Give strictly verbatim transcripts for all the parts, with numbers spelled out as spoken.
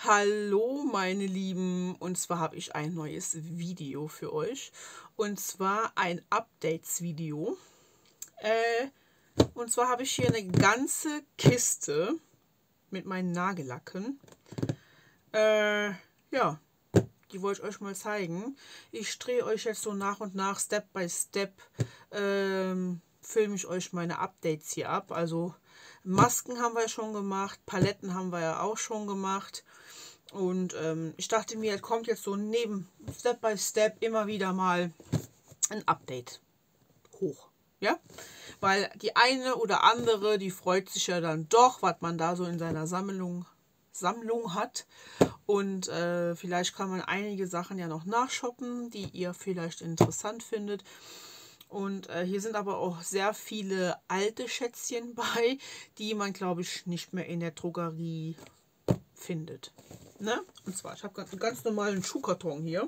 Hallo meine Lieben, und zwar habe ich ein neues Video für euch, und zwar ein Updates-Video. Äh, und zwar habe ich hier eine ganze Kiste mit meinen Nagellacken. Äh, ja, die wollte ich euch mal zeigen. Ich drehe euch jetzt so nach und nach, Step by Step, ähm, filme ich euch meine Updates hier ab. Also Masken haben wir ja schon gemacht, Paletten haben wir ja auch schon gemacht. Und ähm, ich dachte mir, es kommt jetzt so neben Step by Step immer wieder mal ein Update hoch. Ja, weil die eine oder andere, die freut sich ja dann doch, was man da so in seiner Sammlung, Sammlung hat. Und äh, vielleicht kann man einige Sachen ja noch nachshoppen, die ihr vielleicht interessant findet. Und äh, hier sind aber auch sehr viele alte Schätzchen bei, die man, glaube ich, nicht mehr in der Drogerie findet. Ne? Und zwar, ich habe einen ganz normalen Schuhkarton hier.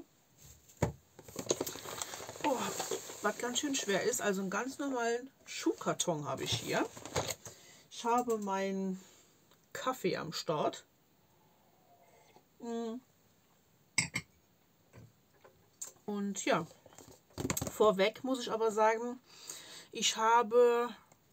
Oh, was ganz schön schwer ist. Also einen ganz normalen Schuhkarton habe ich hier. Ich habe meinen Kaffee am Start. Und ja, vorweg muss ich aber sagen, ich habe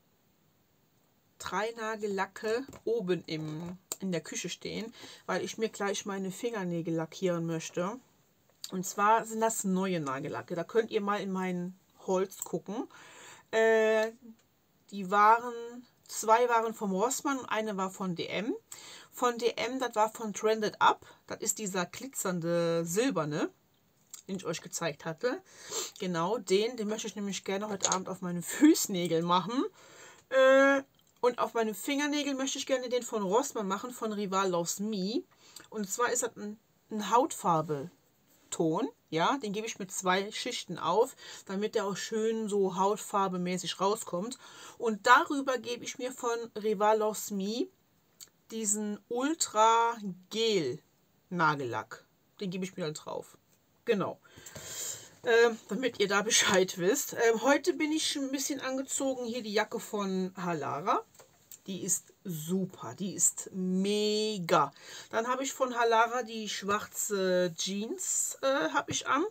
drei Nagellacke oben im, in der Küche stehen, weil ich mir gleich meine Fingernägel lackieren möchte. Und zwar sind das neue Nagellacke. Da könnt ihr mal in mein Holz gucken. Äh, die waren, zwei waren vom Rossmann und eine war von D M. Von D M, das war von Trended Up. Das ist dieser glitzernde silberne, den ich euch gezeigt hatte. Genau, den, den möchte ich nämlich gerne heute Abend auf meine Fußnägel machen. Äh, und auf meine Fingernägel möchte ich gerne den von Rossmann machen, von Rival Loves Me. Und zwar ist das ein, ein Hautfarbe. Ton, ja, den gebe ich mit zwei Schichten auf, damit der auch schön so hautfarbemäßig rauskommt. Und darüber gebe ich mir von Rival Loves Me diesen Ultra Gel Nagellack. Den gebe ich mir dann drauf. Genau. Ähm, damit ihr da Bescheid wisst. Ähm, heute bin ich ein bisschen angezogen. Hier die Jacke von Halara. Die ist super, die ist mega. Dann habe ich von Halara die schwarze Jeans äh, habe ich an.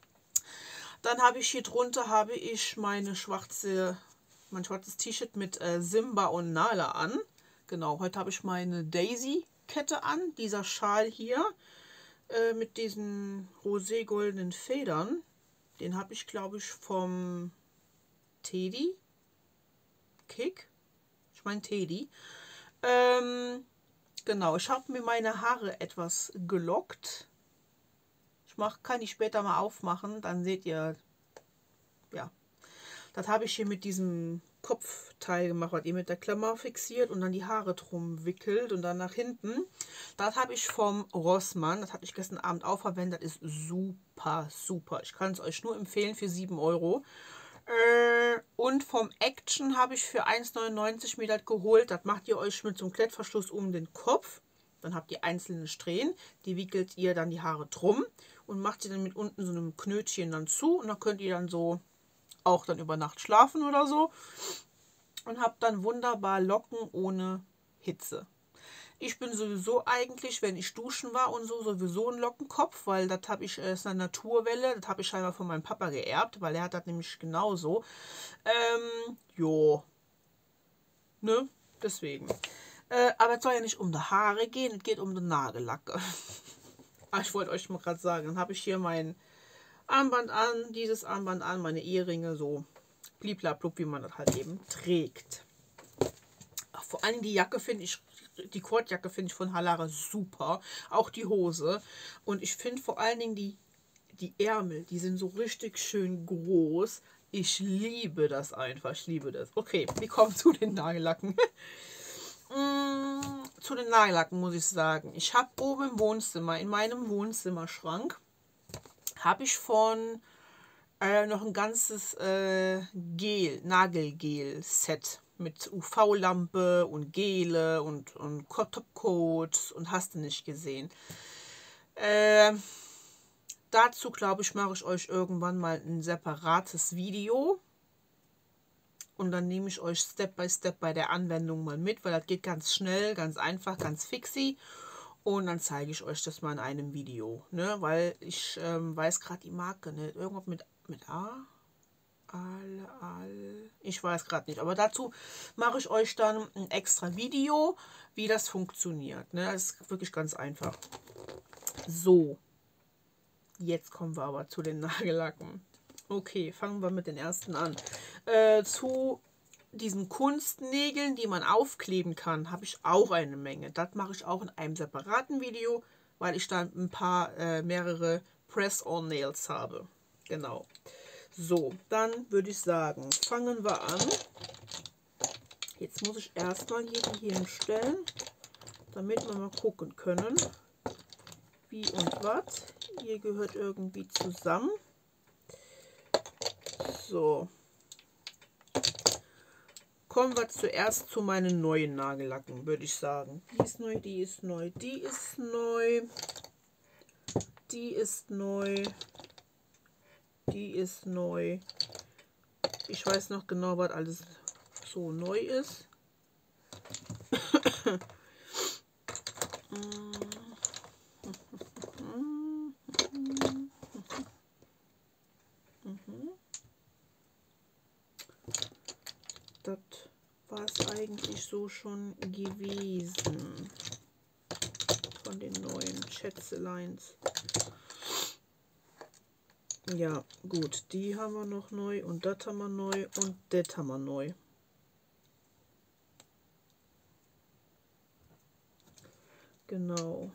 Dann habe ich hier drunter habe ich meine schwarze, mein schwarzes T-Shirt mit äh, Simba und Nala an. Genau, heute habe ich meine Daisy-Kette an. Dieser Schal hier äh, mit diesen rosé-goldenen Federn. Den habe ich, glaube ich, vom Teddy Kick. Ich meine Teddy. Ähm, genau, ich habe mir meine Haare etwas gelockt. Ich mach, kann die später mal aufmachen, dann seht ihr, ja. Das habe ich hier mit diesem Kopfteil gemacht, was ihr mit der Klammer fixiert und dann die Haare drum wickelt und dann nach hinten. Das habe ich vom Rossmann, das hatte ich gestern Abend auch verwendet. Das ist super, super. Ich kann es euch nur empfehlen für sieben Euro. Und vom Action habe ich für eins neunundneunzig mir das geholt. Das macht ihr euch mit so einem Klettverschluss um den Kopf. Dann habt ihr einzelne Strähnen. Die wickelt ihr dann die Haare drum und macht sie dann mit unten so einem Knötchen dann zu. Und dann könnt ihr dann so auch dann über Nacht schlafen oder so. Und habt dann wunderbar Locken ohne Hitze. Ich bin sowieso eigentlich, wenn ich duschen war und so, sowieso ein Lockenkopf, weil das habe ich, äh, ist eine Naturwelle, das habe ich scheinbar von meinem Papa geerbt, weil er hat das nämlich genauso. Ähm, jo. Ne? Deswegen. Äh, aber es soll ja nicht um die Haare gehen, es geht um die Nagellacke. Ich wollte euch mal gerade sagen, dann habe ich hier mein Armband an, dieses Armband an, meine Eheringe, so bliblablub, wie man das halt eben trägt. Ach, vor allem die Jacke finde ich, die Kordjacke finde ich von Halara super. Auch die Hose. Und ich finde vor allen Dingen die, die Ärmel, die sind so richtig schön groß. Ich liebe das einfach. Ich liebe das. Okay, wir kommen zu den Nagellacken. mm, zu den Nagellacken muss ich sagen. Ich habe oben im Wohnzimmer, in meinem Wohnzimmerschrank, habe ich von äh, noch ein ganzes äh, Gel, Nagelgel-Set mit U V-Lampe und Gele und, und Topcoats und hast du nicht gesehen. Äh, dazu, glaube ich, mache ich euch irgendwann mal ein separates Video. Und dann nehme ich euch Step by Step bei der Anwendung mal mit, weil das geht ganz schnell, ganz einfach, ganz fixi. Und dann zeige ich euch das mal in einem Video, ne? Weil ich ähm, weiß gerade die Marke nicht. Irgendwas mit, mit A? Al, al, ich weiß gerade nicht. Aber dazu mache ich euch dann ein extra Video, wie das funktioniert. Ne? Das ist wirklich ganz einfach. So, jetzt kommen wir aber zu den Nagellacken. Okay, fangen wir mit den ersten an. Äh, zu diesen Kunstnägeln, die man aufkleben kann, habe ich auch eine Menge. Das mache ich auch in einem separaten Video, weil ich da ein paar, äh, mehrere Press-on-Nails habe. Genau. So, dann würde ich sagen, fangen wir an. Jetzt muss ich erstmal hier die hier hinstellen, damit wir mal gucken können, wie und was. Hier gehört irgendwie zusammen. So. Kommen wir zuerst zu meinen neuen Nagellacken, würde ich sagen. Die ist neu, die ist neu, die ist neu. Die ist neu. Die ist neu. Ich weiß noch genau, was alles so neu ist. Das war es eigentlich so schon gewesen. Von den neuen Schätzeleins. Ja, gut, die haben wir noch neu und das haben wir neu und das haben wir neu. Genau.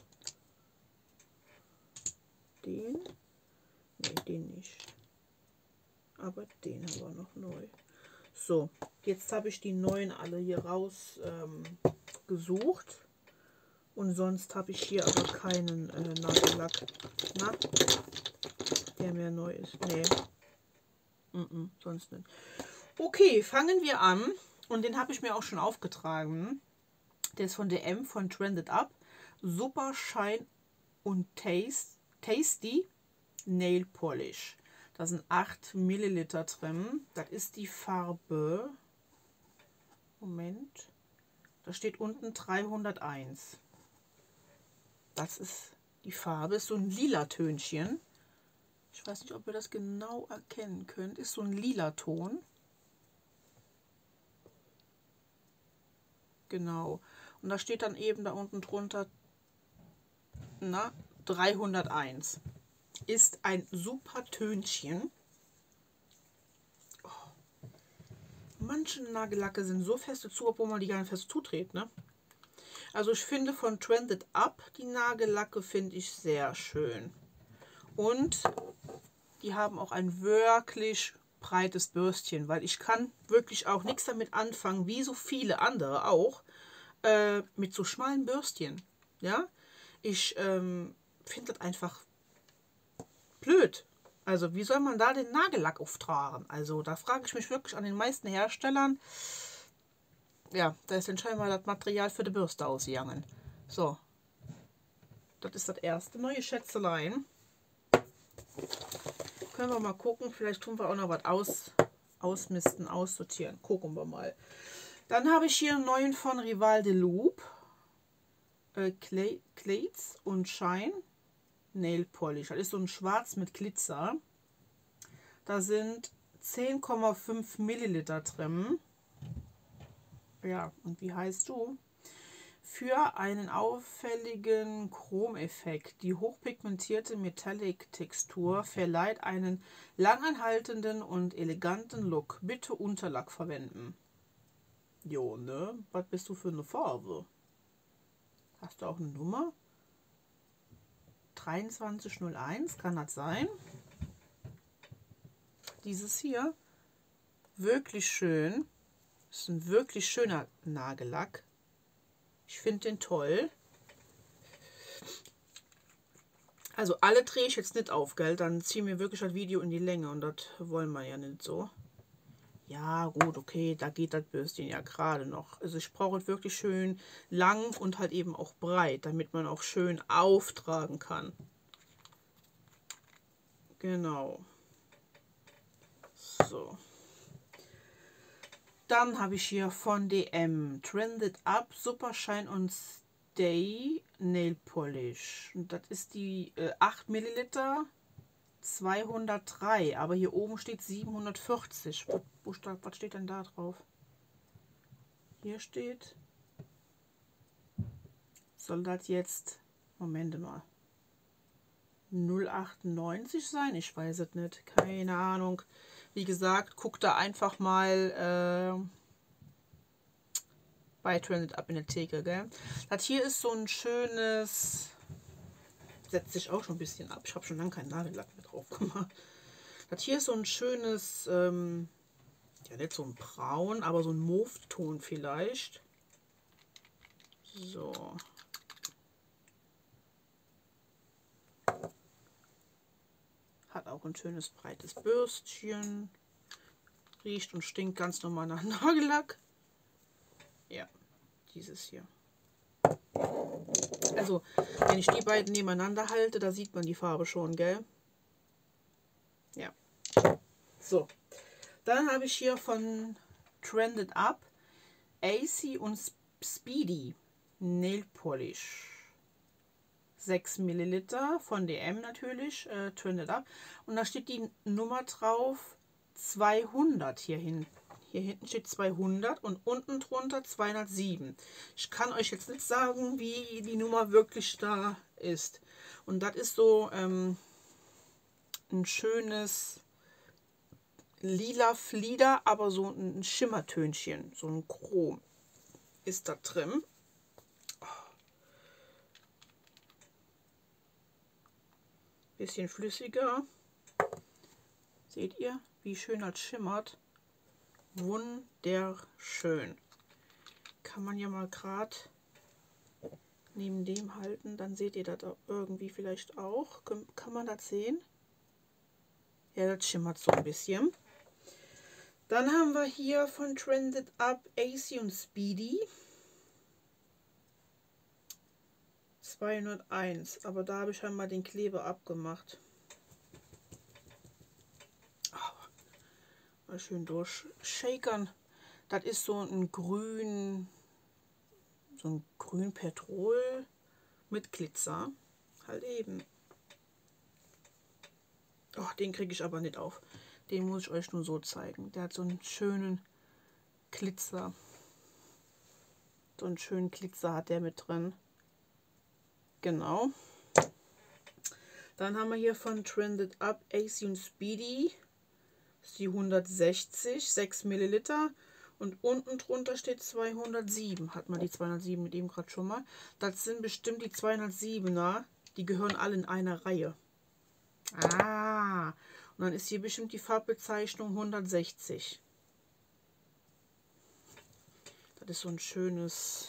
Den? Ne, den nicht. Aber den haben wir noch neu. So, jetzt habe ich die neuen alle hier raus ähm, gesucht. Und sonst habe ich hier aber keinen äh, Nagellack. Na? Der mehr neu ist. Nee. Mm -mm, sonst nicht. Okay, fangen wir an. Und den habe ich mir auch schon aufgetragen. Der ist von D M, von Trended Up. Super Shine und Taste, Tasty Nail Polish. Da sind acht Milliliter drin. Das ist die Farbe. Moment. Da steht unten dreihunderteins. Das ist die Farbe. Ist so ein lila Tönchen. Ich weiß nicht, ob ihr das genau erkennen könnt. Ist so ein lila Ton. Genau. Und da steht dann eben da unten drunter, na, dreihunderteins. Ist ein super Tönchen. Oh. Manche Nagellacke sind so feste zu, obwohl man die gar nicht fest zutritt, ne? Also ich finde von Trended Up die Nagellacke finde ich sehr schön. Und die haben auch ein wirklich breites Bürstchen, weil ich kann wirklich auch nichts damit anfangen, wie so viele andere auch, äh, mit so schmalen Bürstchen. Ja, ich ähm, finde das einfach blöd. Also wie soll man da den Nagellack auftragen? Also da frage ich mich wirklich an den meisten Herstellern. Ja, da ist dann scheinbar das Material für die Bürste ausgegangen. So, das ist das erste neue Schätzelein. Können wir mal gucken, vielleicht tun wir auch noch was aus, ausmisten, aussortieren. Gucken wir mal. Dann habe ich hier einen neuen von Rival de Loop. Äh, Clates und Shine Nail Polish. Das ist so ein Schwarz mit Glitzer. Da sind zehn Komma fünf Milliliter drin. Ja, und wie heißt du? Für einen auffälligen Chromeffekt. Die hochpigmentierte Metallic-Textur verleiht einen langanhaltenden und eleganten Look. Bitte Unterlack verwenden. Jo, ne? Was bist du für eine Farbe? Hast du auch eine Nummer? dreiundzwanzig null eins, kann das sein? Dieses hier, wirklich schön. Ist ein wirklich schöner Nagellack. Ich finde den toll. Also alle drehe ich jetzt nicht auf, gell? Dann ziehen wir wirklich das Video in die Länge und das wollen wir ja nicht so. Ja gut, okay, da geht das Bürstchen ja gerade noch. Also ich brauche es wirklich schön lang und halt eben auch breit, damit man auch schön auftragen kann. Genau. So. Dann habe ich hier von D M Trended Up Super Shine und Day Nail Polish. Und das ist die äh, acht Milliliter zweihundertdrei. Aber hier oben steht siebenhundertvierzig. Wo, wo, was steht denn da drauf? Hier steht... Soll das jetzt... Moment mal. null Komma achtundneunzig sein? Ich weiß es nicht. Keine Ahnung. Wie gesagt, guckt da einfach mal äh, bei Trended Up in der Theke, gell? Das hier ist so ein schönes... Setzt sich auch schon ein bisschen ab. Ich habe schon lange keinen Nagellack mehr drauf gemacht. Das hier ist so ein schönes... Ähm, ja, nicht so ein Braun, aber so ein Mauve-Ton vielleicht. So... Hat auch ein schönes breites Bürstchen. Riecht und stinkt ganz normal nach Nagellack. Ja, dieses hier. Also, wenn ich die beiden nebeneinander halte, da sieht man die Farbe schon, gell? Ja. So. Dann habe ich hier von Trended Up A C und Speedy Nail Polish. sechs Milliliter von D M natürlich, äh, Trended Up. Und da steht die Nummer drauf, zweihundert hier hinten. Hier hinten steht zweihundert und unten drunter zweihundertsieben. Ich kann euch jetzt nicht sagen, wie die Nummer wirklich da ist. Und das ist so ähm, ein schönes lila Flieder, aber so ein Schimmertönchen, so ein Chrom ist da drin. Bisschen flüssiger. Seht ihr, wie schön das schimmert? Wunderschön. Kann man ja mal gerade neben dem halten, dann seht ihr das irgendwie vielleicht auch. Kann man das sehen? Ja, das schimmert so ein bisschen. Dann haben wir hier von Trended Up A C und Speedy zweihunderteins, aber da habe ich einmal den Kleber abgemacht. Oh, mal schön durchshakern. Das ist so ein grün, so ein grün Petrol mit Glitzer. Halt eben. Oh, den kriege ich aber nicht auf. Den muss ich euch nur so zeigen. Der hat so einen schönen Glitzer. So einen schönen Glitzer hat der mit drin. Genau. Dann haben wir hier von Trended Up A C und Speedy. Das ist die hundertsechzig, sechs Milliliter. Und unten drunter steht zweihundertsieben. Hat man die zweihundertsieben mit ihm gerade schon mal. Das sind bestimmt die zweihundertsiebener. Die gehören alle in einer Reihe. Ah. Und dann ist hier bestimmt die Farbbezeichnung hundertsechzig. Das ist so ein schönes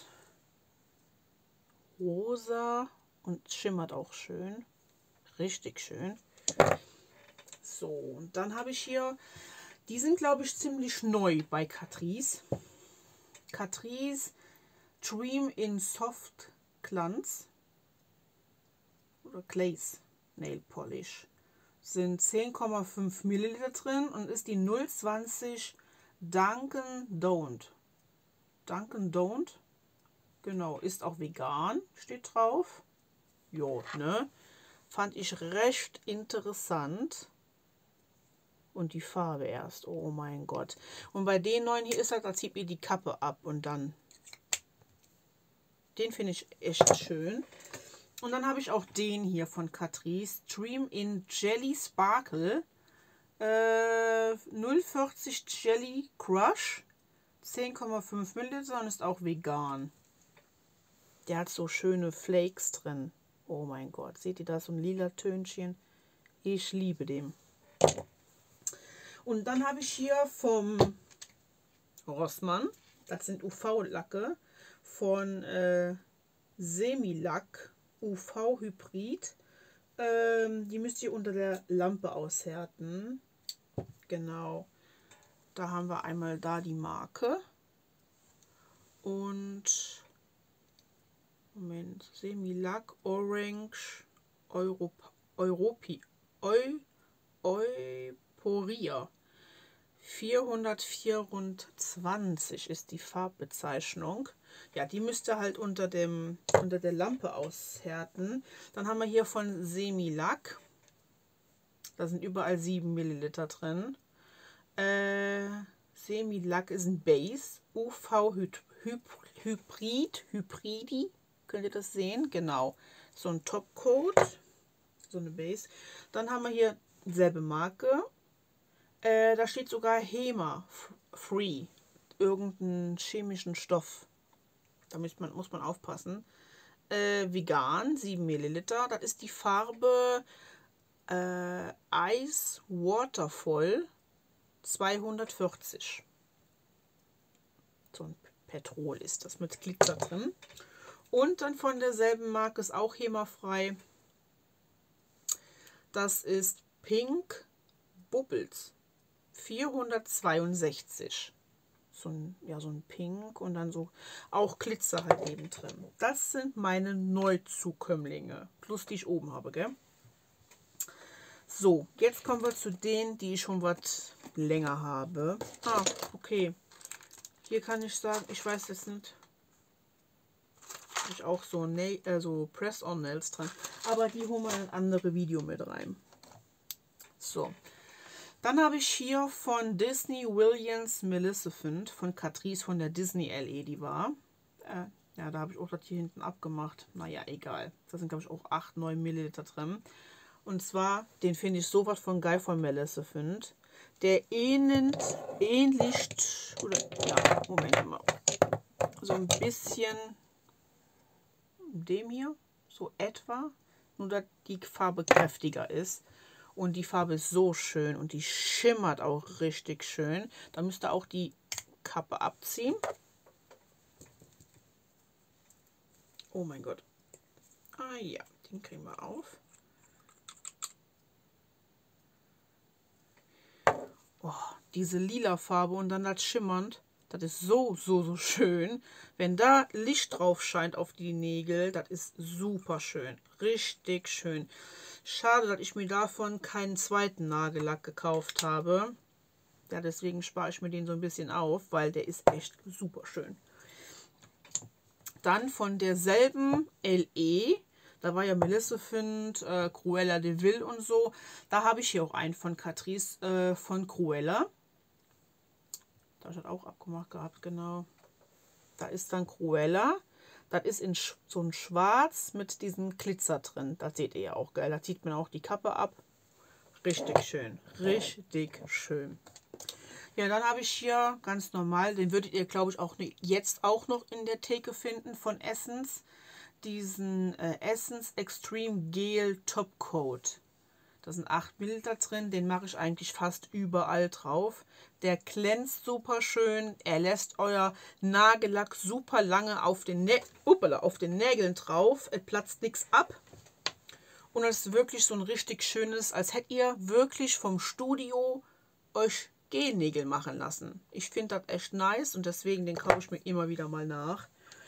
Rosa. Und schimmert auch schön. Richtig schön. So, und dann habe ich hier, die sind glaube ich ziemlich neu bei Catrice. Catrice Dream in Soft Glanz. Oder Glaze Nail Polish. Sind zehn Komma fünf Milliliter drin und ist die null zwanzig Dunkin' Don't. Dunkin' Don't. Genau, ist auch vegan, steht drauf. Jo, ne? Fand ich recht interessant. Und die Farbe erst. Oh mein Gott. Und bei den neuen hier ist halt, da zieht ihr die Kappe ab und dann. Den finde ich echt schön. Und dann habe ich auch den hier von Catrice. Dream in Jelly Sparkle. Äh, null vierzig Jelly Crush. zehn Komma fünf Milliliter und ist auch vegan. Der hat so schöne Flakes drin. Oh mein Gott, seht ihr da so ein lila Tönchen? Ich liebe den. Und dann habe ich hier vom Rossmann, das sind U V-Lacke von äh, Semilack U V-Hybrid. Ähm, die müsst ihr unter der Lampe aushärten. Genau. Da haben wir einmal da die Marke. Und Moment, Semilack Orange Europa, Europi, Eu, Euporia. vierhundertvierundzwanzig ist die Farbbezeichnung. Ja, die müsst ihr halt unter, dem, unter der Lampe aushärten. Dann haben wir hier von Semilac. Da sind überall sieben Milliliter drin. Äh, Semilac ist ein Base. U V-Hybrid. Hybridi. Könnt ihr das sehen? Genau. So ein Topcoat. So eine Base. Dann haben wir hier selbe Marke. Äh, da steht sogar HEMA Free. Irgendeinen chemischen Stoff. Da muss man, muss man aufpassen. Äh, vegan, sieben Milliliter. Das ist die Farbe äh, Ice Waterfall zweihundertvierzig. So ein Petrol ist das mit Glitzer drin. Und dann von derselben Marke ist auch HEMA-frei. Das ist Pink Bubbles vierhundertzweiundsechzig. So ein, ja, so ein Pink und dann so auch Glitzer halt eben drin. Das sind meine Neuzukömmlinge. Plus die ich oben habe, gell? So, jetzt kommen wir zu denen, die ich schon was länger habe. Ah, okay. Hier kann ich sagen, ich weiß jetzt nicht. Habe ich auch so, äh, so Press-on-Nails dran. Aber die holen wir in ein anderes Video mit rein. So. Dann habe ich hier von Disney Williams Maleficent von Catrice von der Disney L E, die war. Äh, ja, da habe ich auch das hier hinten abgemacht. Naja, egal. Da sind, glaube ich, auch acht, neun Milliliter drin. Und zwar, den finde ich sowas von geil von Maleficent. Der ähnelt, ähnlich, oder, ja, Moment mal. So ein bisschen dem hier, so etwa. Nur, dass die Farbe kräftiger ist. Und die Farbe ist so schön und die schimmert auch richtig schön. Da müsst ihr auch die Kappe abziehen. Oh mein Gott. Ah ja, den kriegen wir auf. Oh, diese lila Farbe und dann das schimmernd. Das ist so, so, so schön. Wenn da Licht drauf scheint auf die Nägel, das ist super schön. Richtig schön. Schade, dass ich mir davon keinen zweiten Nagellack gekauft habe. Ja, deswegen spare ich mir den so ein bisschen auf, weil der ist echt super schön. Dann von derselben L E, da war ja Maleficent, äh, Cruella de Vil und so. Da habe ich hier auch einen von Catrice äh, von Cruella. Da habe ich das auch abgemacht gehabt, genau. Da ist dann Cruella. Das ist in so ein Schwarz mit diesem Glitzer drin. Das seht ihr ja auch geil. Da zieht man auch die Kappe ab. Richtig schön. Richtig schön. Ja, dann habe ich hier ganz normal, den würdet ihr, glaube ich, auch jetzt auch noch in der Theke finden von Essence. Diesen äh, Essence Extreme Gel Top Coat. Da sind acht Milliliter drin, den mache ich eigentlich fast überall drauf. Der glänzt super schön, er lässt euer Nagellack super lange auf den, Nä Uppala, auf den Nägeln drauf, es platzt nichts ab. Und es ist wirklich so ein richtig schönes, als hättet ihr wirklich vom Studio euch Gelnägel machen lassen. Ich finde das echt nice und deswegen den kaufe ich mir immer wieder mal nach.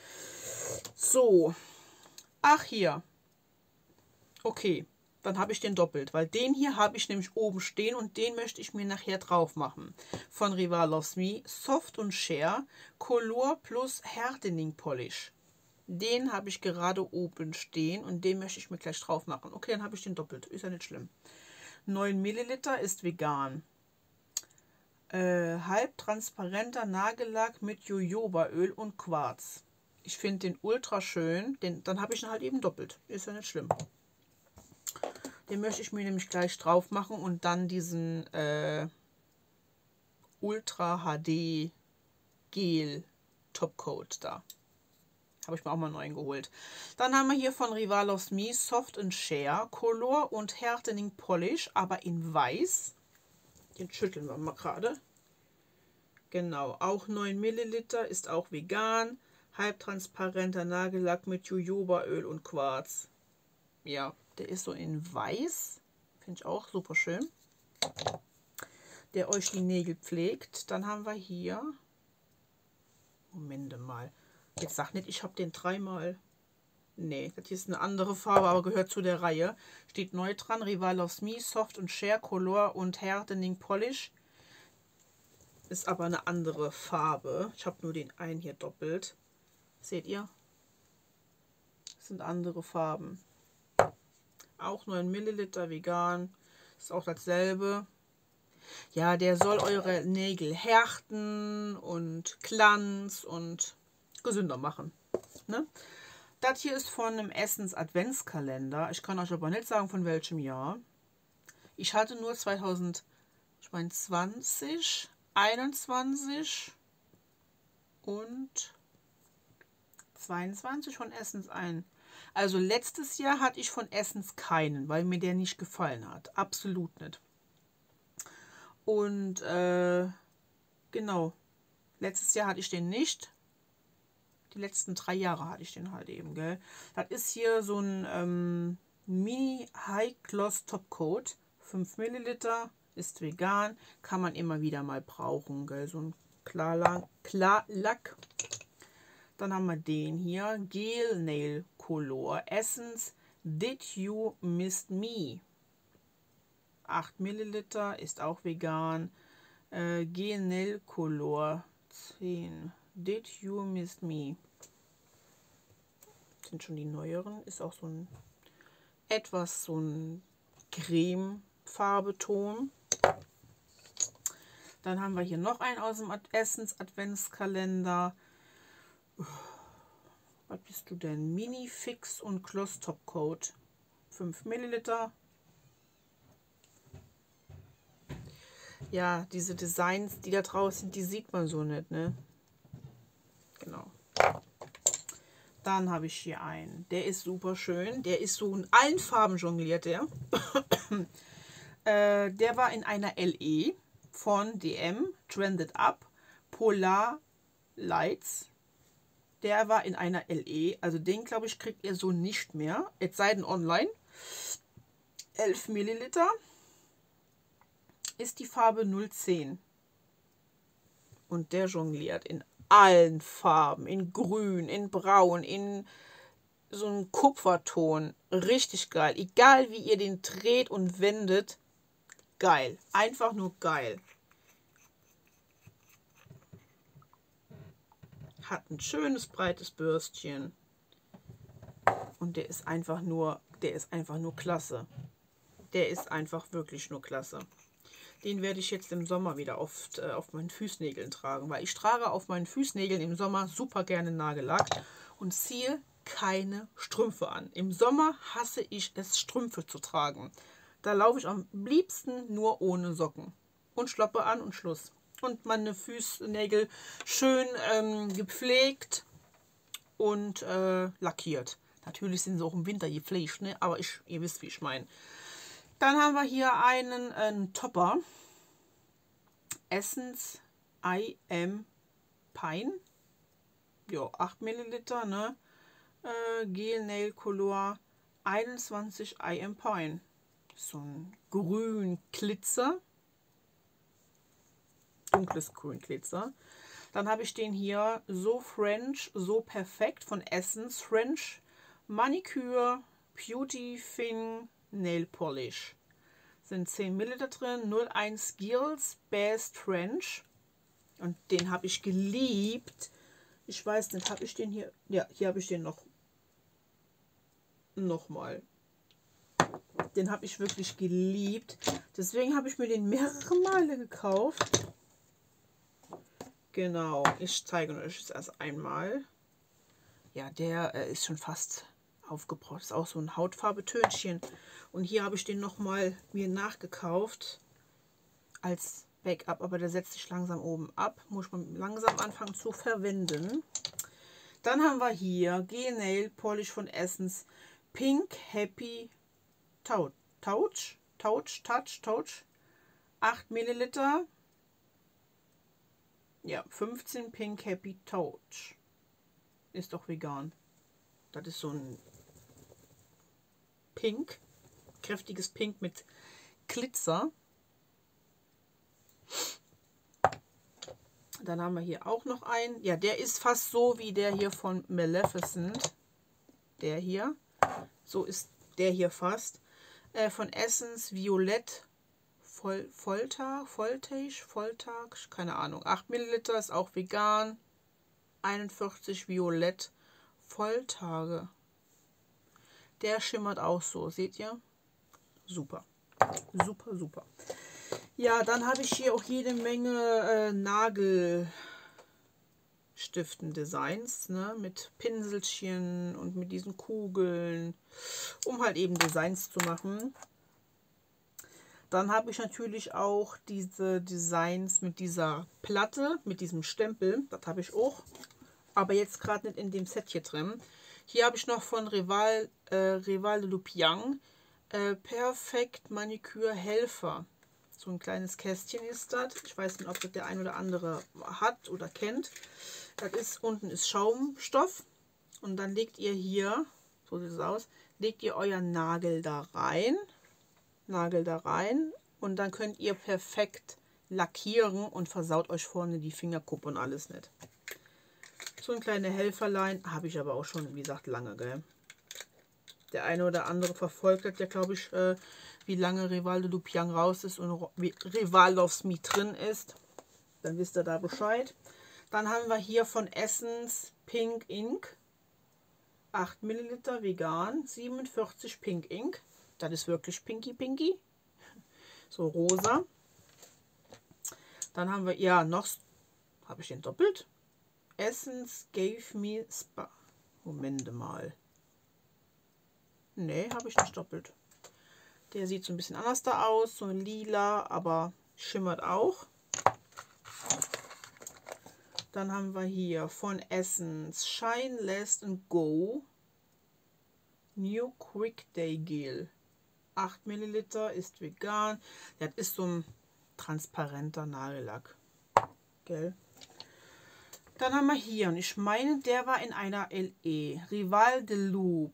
So, ach hier, okay. Dann habe ich den doppelt, weil den hier habe ich nämlich oben stehen und den möchte ich mir nachher drauf machen. Von Rival Loves Me, Soft und Share, Color plus Hardening Polish. Den habe ich gerade oben stehen und den möchte ich mir gleich drauf machen. Okay, dann habe ich den doppelt, ist ja nicht schlimm. neun Milliliter ist vegan. Äh, halbtransparenter Nagellack mit Jojobaöl und Quarz. Ich finde den ultra schön, den, dann habe ich ihn halt eben doppelt, ist ja nicht schlimm. Den möchte ich mir nämlich gleich drauf machen und dann diesen äh, Ultra H D Gel Topcoat da. Habe ich mir auch mal neu geholt. Dann haben wir hier von Rival Loves Me Soft and Share Color und Hardening Polish, aber in weiß. Den schütteln wir mal gerade. Genau, auch neun Milliliter, ist auch vegan. Halbtransparenter Nagellack mit Jojobaöl und Quarz. Ja. Der ist so in weiß. Finde ich auch super schön. Der euch die Nägel pflegt. Dann haben wir hier. Moment mal. Jetzt sag nicht, ich habe den dreimal. Nee, das hier ist eine andere Farbe, aber gehört zu der Reihe. Steht neu dran. Rival Loves Me, Soft und Share, Color und Hardening Polish. Ist aber eine andere Farbe. Ich habe nur den einen hier doppelt. Seht ihr? Das sind andere Farben. Auch neun Milliliter vegan. Ist auch dasselbe. Ja, der soll eure Nägel härten und Glanz und gesünder machen. Ne? Das hier ist von einem Essence Adventskalender. Ich kann euch aber nicht sagen, von welchem Jahr. Ich hatte nur zweitausendzwanzig, einundzwanzig und zweiundzwanzig von Essence ein. Also letztes Jahr hatte ich von Essence keinen, weil mir der nicht gefallen hat. Absolut nicht. Und äh, genau, letztes Jahr hatte ich den nicht. Die letzten drei Jahre hatte ich den halt eben, gell. Das ist hier so ein ähm, Mini High Gloss Top Coat. fünf Milliliter, ist vegan, kann man immer wieder mal brauchen, gell. So ein Klarlack. Klarlack. Dann haben wir den hier, Gel Nail Color Essence Did You Miss Me? acht Milliliter, ist auch vegan. Äh, Gel Nail Color zehn. Did You Miss Me? Sind schon die neueren. Ist auch so ein etwas so ein Creme-Farbeton. Dann haben wir hier noch einen aus dem Essence Adventskalender. Was bist du denn? Mini Fix und Gloss Top Coat. fünf Milliliter. Ja, diese Designs, die da draußen sind, die sieht man so nicht, ne? Genau. Dann habe ich hier einen. Der ist super schön. Der ist so in allen Farben jongliert, der. äh, der war in einer L E von D M, Trended Up, Polar Lights. Der war in einer L E. Also den, glaube ich, kriegt ihr so nicht mehr. Es sei denn online. elf Milliliter. Ist die Farbe null zehn. Und der jongliert in allen Farben. In grün, in braun, in so einem Kupferton. Richtig geil. Egal wie ihr den dreht und wendet. Geil. Einfach nur geil. Hat ein schönes breites Bürstchen. Und der ist einfach nur, der ist einfach nur klasse. Der ist einfach wirklich nur klasse. Den werde ich jetzt im Sommer wieder oft äh, auf meinen Fußnägeln tragen, weil ich trage auf meinen Fußnägeln im Sommer super gerne Nagellack und ziehe keine Strümpfe an. Im Sommer hasse ich es, Strümpfe zu tragen. Da laufe ich am liebsten nur ohne Socken und Schloppe an und Schluss. Und meine Fußnägel schön ähm, gepflegt und äh, lackiert. Natürlich sind sie auch im Winter gepflegt, ne? Aber ich, ihr wisst, wie ich meine. Dann haben wir hier einen, einen Topper. Essence I Am Pine. Ja, acht Milliliter, ne? Äh, Gel Nail Color einundzwanzig I Am Pine. So ein grün Glitzer. Dunkles grün Glitzer. Dann habe ich den hier So French, So Perfekt von Essence French Manicure Beauty Thing Nail Polish. Sind zehn Milliliter drin, null eins Gills Best French. Und den habe ich geliebt. Ich weiß nicht, habe ich den hier? Ja, hier habe ich den noch. Nochmal. Den habe ich wirklich geliebt. Deswegen habe ich mir den mehrere Male gekauft. Genau, ich zeige euch das erst einmal. Ja, der äh, ist schon fast aufgebraucht. Ist auch so ein Hautfarbe-Tönchen. Und hier habe ich den nochmal mir nachgekauft als Backup. Aber der setzt sich langsam oben ab. Muss man langsam anfangen zu verwenden. Dann haben wir hier Gel Nail Polish von Essence Pink Happy Touch. Touch? Touch? Touch? Touch? acht Milliliter. Ja, fünfzehn Pink Happy Touch. Ist doch vegan. Das ist so ein Pink. Kräftiges Pink mit Glitzer. Dann haben wir hier auch noch einen. Ja, der ist fast so wie der hier von Maleficent. Der hier. So ist der hier fast. Äh, von Essence Violett Vol Voltag, Voltage, Voltag, keine Ahnung. acht Milliliter, ist auch vegan. einundvierzig Violett Volltage. Der schimmert auch so, seht ihr? Super, super, super. Ja, dann habe ich hier auch jede Menge äh, Nagelstiften-Designs, ne, mit Pinselchen und mit diesen Kugeln, um halt eben Designs zu machen. Dann habe ich natürlich auch diese Designs mit dieser Platte, mit diesem Stempel. Das habe ich auch, aber jetzt gerade nicht in dem Set hier drin. Hier habe ich noch von Rival, äh, Rival de Lupiang äh, Perfekt Manicure Helfer. So ein kleines Kästchen ist das. Ich weiß nicht, ob das der ein oder andere hat oder kennt. Das ist, unten ist Schaumstoff. Und dann legt ihr hier, so sieht es aus, legt ihr euren Nagel da rein. Nagel da rein. Und dann könnt ihr perfekt lackieren und versaut euch vorne die Fingerkuppe und alles nicht. So ein kleines Helferlein habe ich aber auch schon, wie gesagt, lange, gell? Der eine oder andere verfolgt das ja, glaube ich, äh, wie lange Rival de Lupiang raus ist und wie Rival Loves Me drin ist. Dann wisst ihr da Bescheid. Dann haben wir hier von Essence Pink Ink. acht Milliliter vegan, siebenundvierzig Pink Ink. Das ist wirklich Pinky Pinky. So rosa. Dann haben wir, ja, noch, habe ich den doppelt? Essence Gave Me Spa. Moment mal. Ne, habe ich nicht doppelt. Der sieht so ein bisschen anders da aus. So lila, aber schimmert auch. Dann haben wir hier von Essence Shine Last and Go New Quick Day Gel. acht Milliliter, ist vegan. Das ist so ein transparenter Nagellack. Gell? Dann haben wir hier, und ich meine, der war in einer L E. Rival de Loop.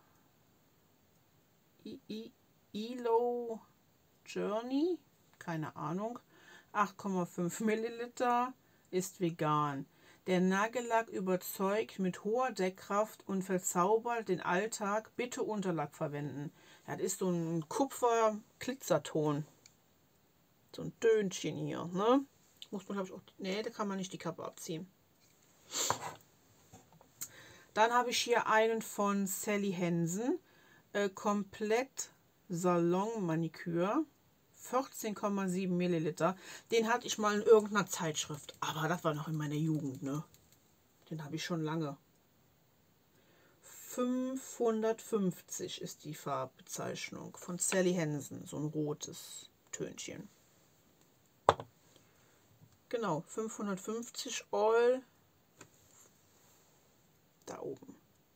I I Elo Journey. Keine Ahnung. acht Komma fünf Milliliter, ist vegan. Der Nagellack überzeugt mit hoher Deckkraft und verzaubert den Alltag. Bitte Unterlack verwenden. Das ist so ein Kupfer-Glitzerton. So ein Dönchen hier, ne? Muss man, glaube ich, auch. Ne, da kann man nicht die Kappe abziehen. Dann habe ich hier einen von Sally Hansen. Äh, komplett Salon Manicure. vierzehn Komma sieben Milliliter. Den hatte ich mal in irgendeiner Zeitschrift. Aber das war noch in meiner Jugend, ne? Den habe ich schon lange. fünfhundertfünfzig ist die Farbbezeichnung von Sally Hansen. So ein rotes Tönchen. Genau, fünfhundertfünfzig All. Da oben.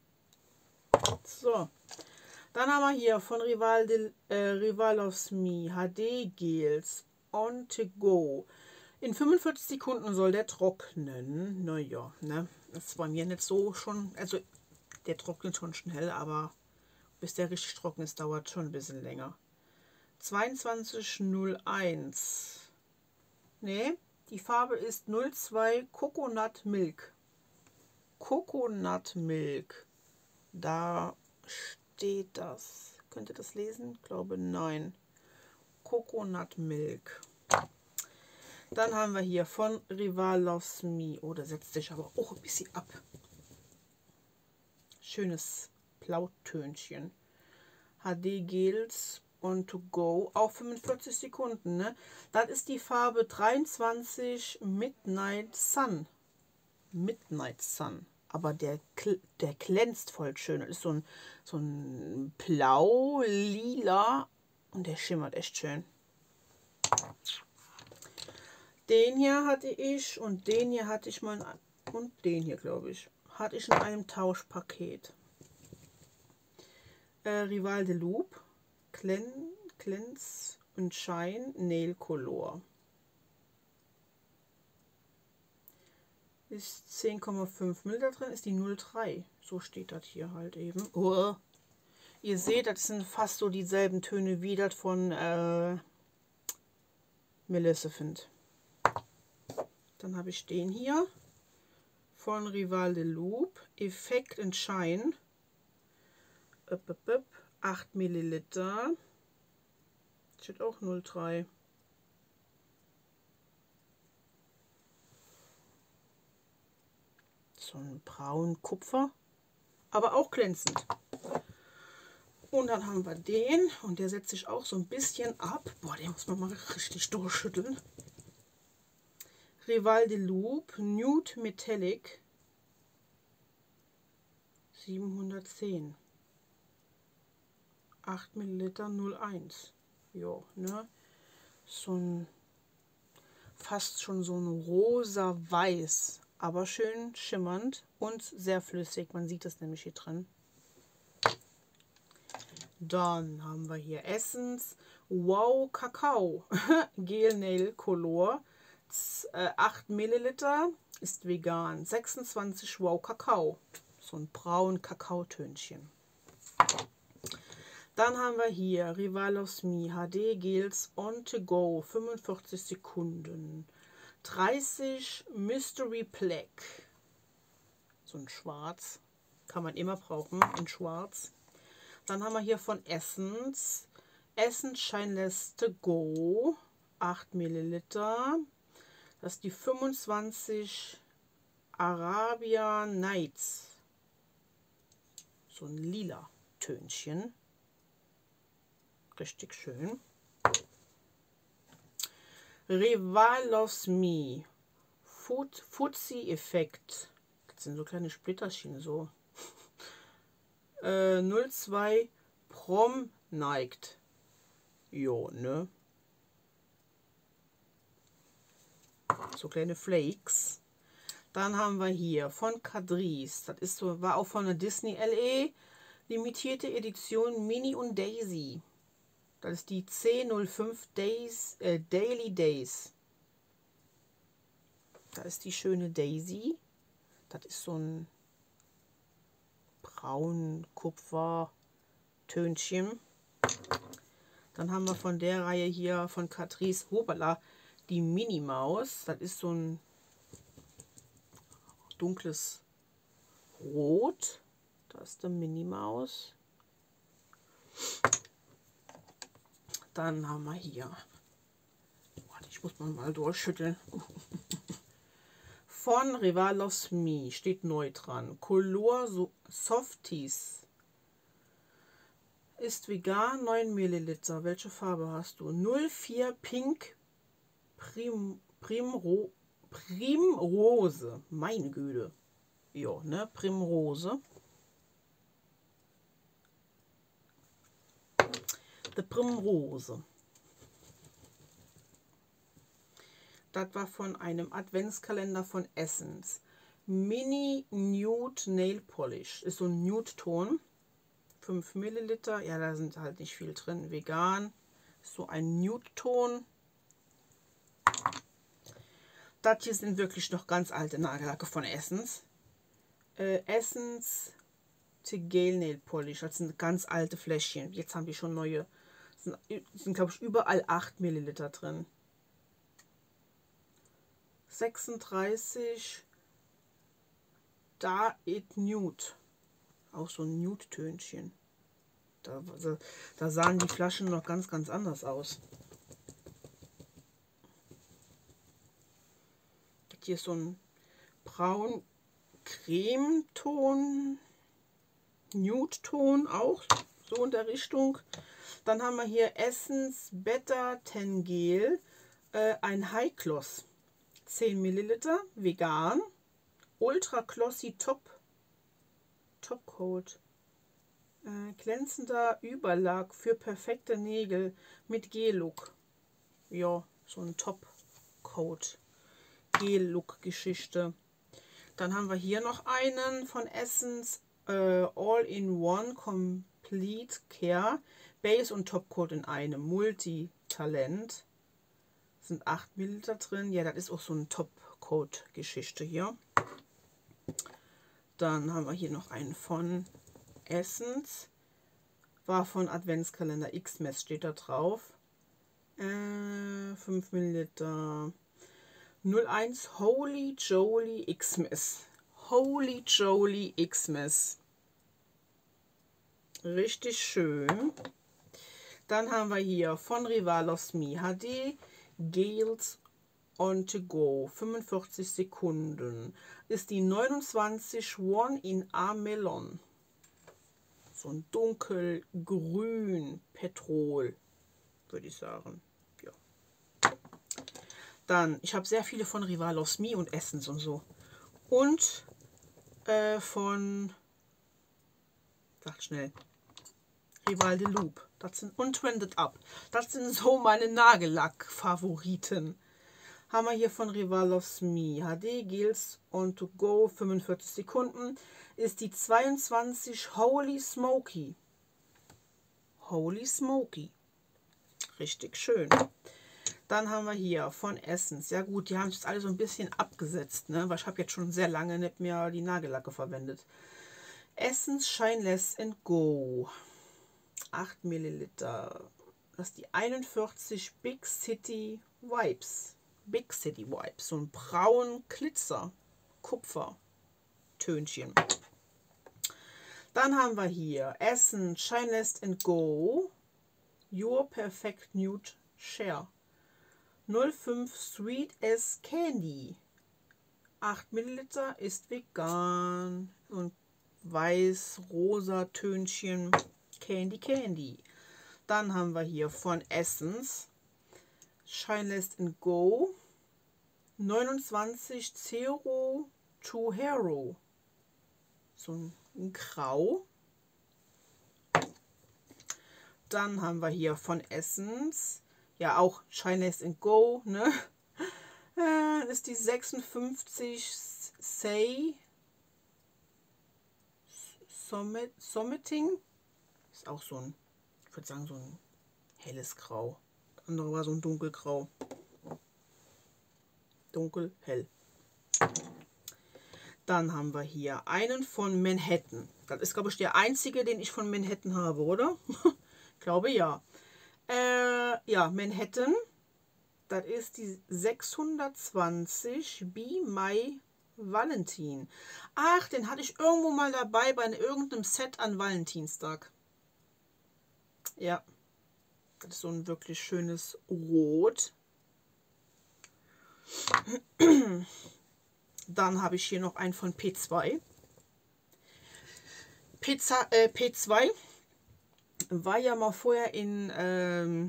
So. Dann haben wir hier von Rival, de, äh, Rival Loves Me H D Gels On To Go. In fünfundvierzig Sekunden soll der trocknen. Naja, ne? Das ist bei mir nicht so schon. Also, der trocknet schon schnell, aber bis der richtig trocken ist, dauert schon ein bisschen länger. zweiundzwanzig null eins. Ne, die Farbe ist null zwei Coconut Milk. Coconut Milk. Da steht das. Könnt ihr das lesen? Ich glaube, nein. Coconut Milk. Dann haben wir hier von Rival Loves Me. Oh, da setzt sich aber auch ein bisschen ab. Schönes Blautönchen. H D Gels On To Go. Auch fünfundvierzig Sekunden. Ne? Das ist die Farbe dreiundzwanzig Midnight Sun. Midnight Sun. Aber der, der glänzt voll schön. Das ist so ein, so ein Blau, Lila. Und der schimmert echt schön. Den hier hatte ich und den hier hatte ich mal in, und den hier, glaube ich, hatte ich in einem Tauschpaket. Äh, Rival de Loop, Cleanse und Shine Nail Color. Ist zehn Komma fünf Milliliter drin, ist die null drei. So steht das hier halt eben. Oh. Ihr seht, das sind fast so dieselben Töne wie das von äh, Maleficent. Dann habe ich den hier von Rival de Loop, Effect and Shine, acht Milliliter, steht auch null drei. so ein braun Kupfer, aber auch glänzend. Und dann haben wir den und der setzt sich auch so ein bisschen ab. Boah, den muss man mal richtig durchschütteln. Rival de Loup Nude Metallic siebenhundertzehn. acht Milliliter null eins. Jo, ne? So ein fast schon so ein rosa weiß, aber schön schimmernd und sehr flüssig. Man sieht das nämlich hier drin. Dann haben wir hier Essence Wow Kakao Gel Nail Color acht Milliliter, ist vegan, sechsundzwanzig Wow Kakao, so ein braun Kakaotönchen. Dann haben wir hier Rival of Me H D Gels on to go, fünfundvierzig Sekunden, dreißig Mystery Black, so ein Schwarz, kann man immer brauchen in Schwarz. Dann haben wir hier von Essence Essence Shineless to Go, acht Milliliter. Das ist die fünfundzwanzig Arabia Nights. So ein lila Tönchen. Richtig schön. Rival Loves Me. Food, Fuzzy Effekt. Das sind so kleine Splitterchen so. äh, null zwei Prom neigt. Jo, ne? So kleine Flakes. Dann haben wir hier von Catrice. Das ist so, war auch von der Disney L E. Limitierte Edition Mini und Daisy. Das ist die C null fünf Days, äh, Daily Days. Da ist die schöne Daisy. Das ist so ein braun Kupfer Tönchen. Dann haben wir von der Reihe hier von Catrice Hopala die Mini Maus. Das ist so ein dunkles Rot. Da ist der Mini Maus. Dann haben wir hier, warte, ich muss mal durchschütteln. Von Rival Loves Me steht neu dran. Color Softies. Ist vegan, neun Milliliter. Welche Farbe hast du? null vier Pink Prim, Primro, Primrose. Meine Güte. Ja, ne? Primrose. Die Primrose. Das war von einem Adventskalender von Essence. Mini Nude Nail Polish. Ist so ein Nude-Ton. fünf Milliliter. Ja, da sind halt nicht viel drin. Vegan. Ist so ein Nude-Ton. Das hier sind wirklich noch ganz alte Nagellacke von Essence. Äh, Essence Gel Nail Polish. Das sind ganz alte Fläschchen. Jetzt haben die schon neue. Sind, sind glaube ich, überall acht Milliliter drin. sechsunddreißig Da It Nude. Auch so ein Nude-Tönchen. Da, da, da sahen die Flaschen noch ganz, ganz anders aus. Hier ist so ein braun-Creme-Ton, Nude-Ton auch, so in der Richtung. Dann haben wir hier Essence Beta zehn Gel, äh, ein High Gloss, zehn Milliliter, vegan, Ultra Glossy Top, Top Coat, äh, glänzender Überlag für perfekte Nägel mit Gel-Look. Ja, so ein Top Coat. Gel-Look-Geschichte. Dann haben wir hier noch einen von Essence äh, All-in-One Complete Care Base und Topcoat in einem Multi-Talent. Sind acht Milliliter drin. Ja, das ist auch so eine Topcoat-Geschichte hier. Dann haben wir hier noch einen von Essence. War von Adventskalender Xmas, steht da drauf. Äh, fünf Milliliter. null eins Holy Jolie Xmas. Holy Jolie Xmas. Richtig schön. Dann haben wir hier von Rival Loves Me H D Gels on to go, fünfundvierzig Sekunden, ist die neunundzwanzig One in A Melon. So ein dunkelgrün Petrol, würde ich sagen. Ja. Dann, ich habe sehr viele von Rival of Me und Essence und so. Und äh, von, sagt schnell, Rival de Loop. Das sind und Trended Up. Das sind so meine Nagellack-Favoriten. Haben wir hier von Rival of Me. H D Gills on to go, fünfundvierzig Sekunden. Ist die zweiundzwanzig Holy Smoky. Holy Smoky. Richtig schön. Dann haben wir hier von Essence. Ja gut, die haben jetzt alle so ein bisschen abgesetzt, ne? Weil ich habe jetzt schon sehr lange nicht mehr die Nagellacke verwendet. Essence Shineless and Go. acht Milliliter. Das ist die einundvierzig Big City Vibes. Big City Vibes. So ein braun Glitzer. Kupfer. Tönchen. Dann haben wir hier Essence Shineless and Go. Your Perfect Nude Share. null Komma fünf Sweet as Candy. acht Milliliter, ist vegan. Und weiß-rosa Tönchen. Candy Candy. Dann haben wir hier von Essence Shineless and Go. neunundzwanzig Zero to Hero. So ein, ein Grau. Dann haben wir hier von Essence, ja auch Shineless and Go, ne? Äh, ist die sechsundfünfzig Say Summit, Summiting. Ist auch so ein, ich würde sagen, so ein helles Grau. Das andere war so ein dunkelgrau. Dunkel, hell. Dann haben wir hier einen von Manhattan. Das ist, glaube ich, der einzige, den ich von Manhattan habe, oder? Ich glaube, ja. Äh, ja, Manhattan. Das ist die sechshundertzwanzig Be My Valentin. Ach, den hatte ich irgendwo mal dabei bei irgendeinem Set an Valentinstag. Ja. Das ist so ein wirklich schönes Rot. Dann habe ich hier noch einen von P zwei. Pizza, äh, P zwei war ja mal vorher in, ähm,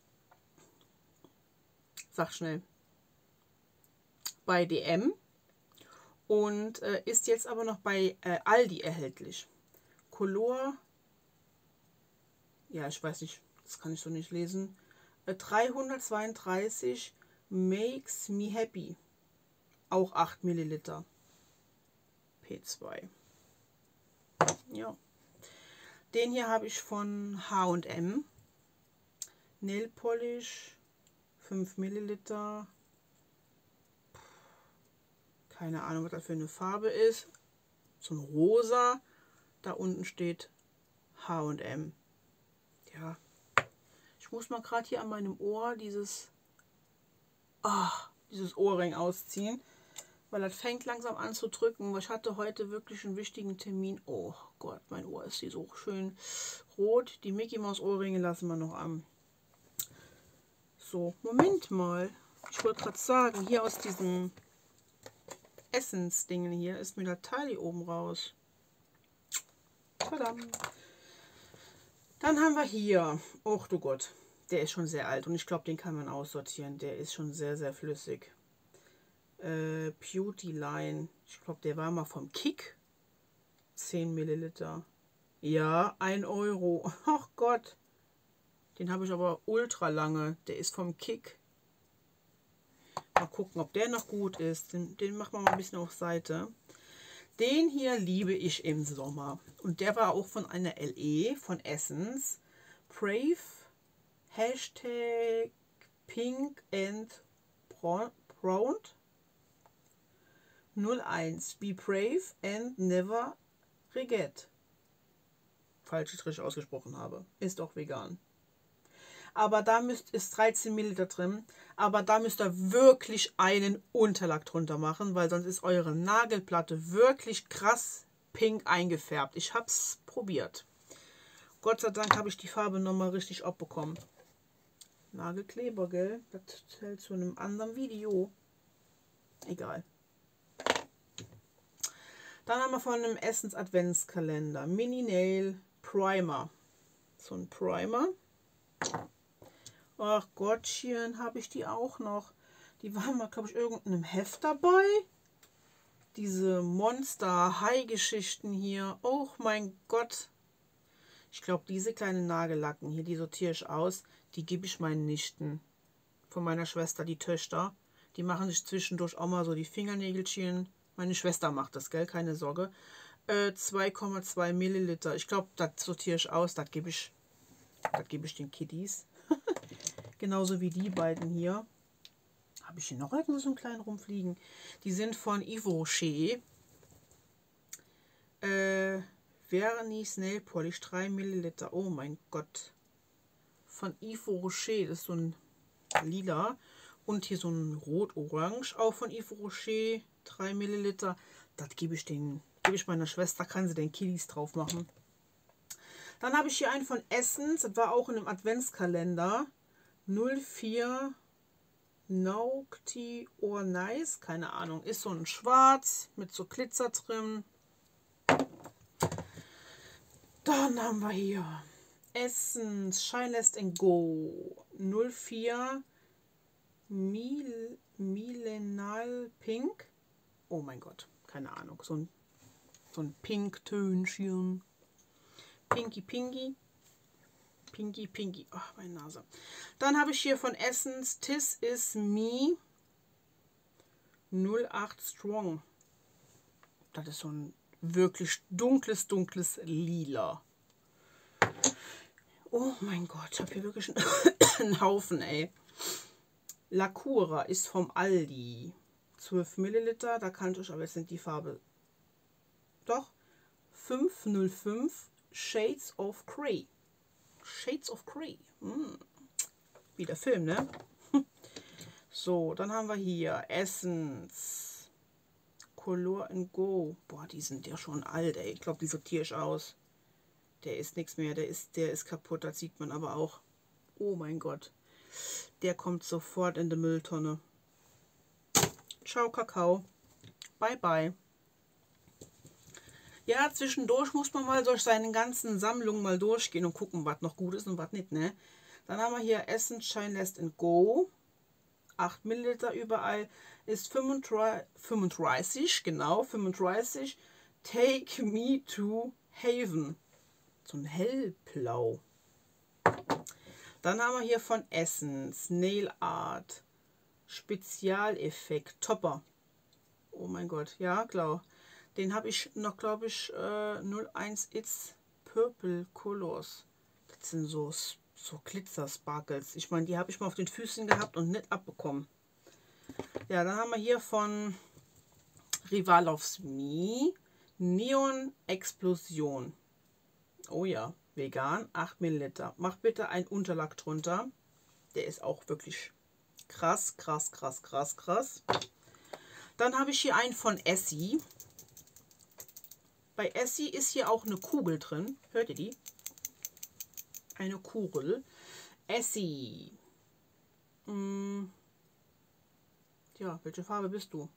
sag schnell, bei D M und äh, ist jetzt aber noch bei äh, Aldi erhältlich. Color, ja, ich weiß nicht, das kann ich so nicht lesen. Äh, dreihundertzweiunddreißig Makes Me Happy. Auch acht Milliliter. P zwei. Ja. Den hier habe ich von H und M. Nail Polish. fünf Milliliter. Keine Ahnung, was das für eine Farbe ist. So ein rosa. Da unten steht H und M. Ja. Ich muss mal gerade hier an meinem Ohr dieses, ah, dieses Ohrring ausziehen. Weil das fängt langsam an zu drücken. Ich hatte heute wirklich einen wichtigen Termin. Oh Gott, mein Ohr ist hier so schön rot. Die Mickey Maus Ohrringe lassen wir noch an. So, Moment mal. Ich wollte gerade sagen, hier aus diesem Essence-Dingen hier ist mir das Teil hier oben raus. Verdammt. Dann haben wir hier, oh du Gott, der ist schon sehr alt und ich glaube, den kann man aussortieren. Der ist schon sehr, sehr flüssig. Äh, Beauty Line. Ich glaube, der war mal vom Kick. zehn Milliliter. Ja, ein Euro. Ach Gott. Den habe ich aber ultra lange. Der ist vom Kick. Mal gucken, ob der noch gut ist. Den, den machen wir mal ein bisschen auf Seite. Den hier liebe ich im Sommer. Und der war auch von einer L E, von Essence. Brave. Hashtag Pink and Proud. null eins. Be brave and never regret. Falls ich es richtig ausgesprochen habe. Ist auch vegan. Aber da müsst, ist dreizehn Milliliter drin. Aber da müsst ihr wirklich einen Unterlack drunter machen, weil sonst ist eure Nagelplatte wirklich krass pink eingefärbt. Ich habe es probiert. Gott sei Dank habe ich die Farbe nochmal richtig abbekommen. Nagelkleber, gell? Das hält zu einem anderen Video. Egal. Dann haben wir von einem Essence Adventskalender Mini Nail Primer. So ein Primer. Ach Gottchen, habe ich die auch noch. Die waren mal, glaube ich, irgendeinem Heft dabei. Diese Monster-High-Geschichten hier. Oh mein Gott. Ich glaube, diese kleinen Nagellacken hier, die sortiere ich aus. Die gebe ich meinen Nichten. Von meiner Schwester, die Töchter. Die machen sich zwischendurch auch mal so die Fingernägelchen. Meine Schwester macht das, gell? Keine Sorge. Äh, zwei Komma zwei Milliliter. Ich glaube, das sortiere ich aus. Das gebe ich, das gebe ich den Kiddies. Genauso wie die beiden hier. Habe ich hier noch irgendwo so einen kleinen rumfliegen? Die sind von Yves Rocher. Äh, Vernis Nail Polish drei Milliliter. Oh mein Gott. Von Yves Rocher. Das ist so ein lila. Und hier so ein rot-orange. Auch von Yves Rocher. drei Milliliter. Das gebe ich den, gebe ich meiner Schwester. Kann sie den Kiddies drauf machen. Dann habe ich hier einen von Essence. Das war auch in einem Adventskalender. null vier Naughty or Nice. Keine Ahnung. Ist so ein Schwarz mit so Glitzer drin. Dann haben wir hier Essence Shyness and Go null vier Mil Millennial Pink. Oh mein Gott, keine Ahnung. So ein, so ein Pink-Tönchen. Pinky Pinky. Pinky Pinky. Ach, meine Nase. Dann habe ich hier von Essence This Is Me null acht Strong. Das ist so ein wirklich dunkles, dunkles Lila. Oh mein Gott, ich habe hier wirklich einen Haufen, ey. Lacura ist vom Aldi. zwölf Milliliter, da kann ich euch aber jetzt nicht die Farbe. Doch, fünf null fünf Shades of Grey. Shades of Grey. Hm. Wie der Film, ne? So, dann haben wir hier Essence Color and Go. Boah, die sind ja schon alt, ey. Ich glaube, die sortiere ich aus. Der ist nichts mehr, der ist, der ist kaputt, das sieht man aber auch. Oh mein Gott. Der kommt sofort in die Mülltonne. Ciao, Kakao. Bye, bye. Ja, zwischendurch muss man mal durch seine ganzen Sammlungen mal durchgehen und gucken, was noch gut ist und was nicht, ne? Dann haben wir hier Essence Shyness and Go. acht Milliliter überall. Ist fünfunddreißig, fünfunddreißig, genau, fünfunddreißig. Take Me to Haven. So ein hellblau. Dann haben wir hier von Essence Nail Art Spezialeffekt Topper. Oh mein Gott, ja, klar. Den habe ich noch, glaube ich, äh, null eins It's Purple Colors. Das sind so, so Glitzer-Sparkles. Ich meine, die habe ich mal auf den Füßen gehabt und nicht abbekommen. Ja, dann haben wir hier von Rivalovs Me Neon Explosion. Oh ja, vegan, acht Milliliter. Mach bitte einen Unterlack drunter. Der ist auch wirklich krass, krass, krass, krass, krass. Dann habe ich hier einen von Essie. Bei Essie ist hier auch eine Kugel drin. Hört ihr die? Eine Kugel. Essie. Hm. Ja, welche Farbe bist du?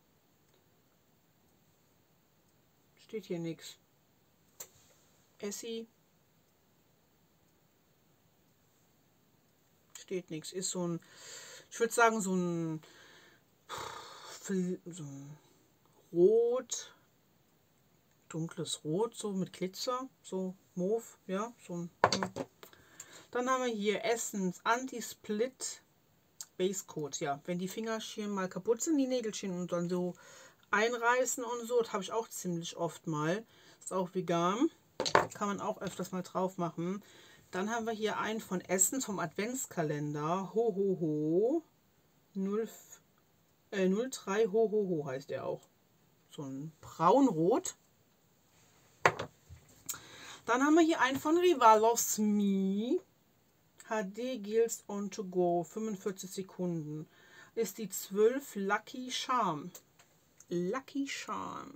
Steht hier nichts. Essie. Steht nichts. Ist so ein, ich würde sagen, so ein, so ein Rot. Dunkles Rot, so mit Glitzer, so Mauve, ja, so ein. Dann haben wir hier Essence Anti-Split Base Coat, ja, wenn die Fingerchen mal kaputt sind, die Nägelchen und dann so einreißen und so, das habe ich auch ziemlich oft mal. Ist auch vegan, kann man auch öfters mal drauf machen. Dann haben wir hier einen von Essence vom Adventskalender, ho ho ho, null drei ho ho ho heißt der auch. So ein braunrot. Dann haben wir hier einen von Rivalovs Me. H D Gills on to go. fünfundvierzig Sekunden. Ist die zwölf Lucky Charm. Lucky Charm.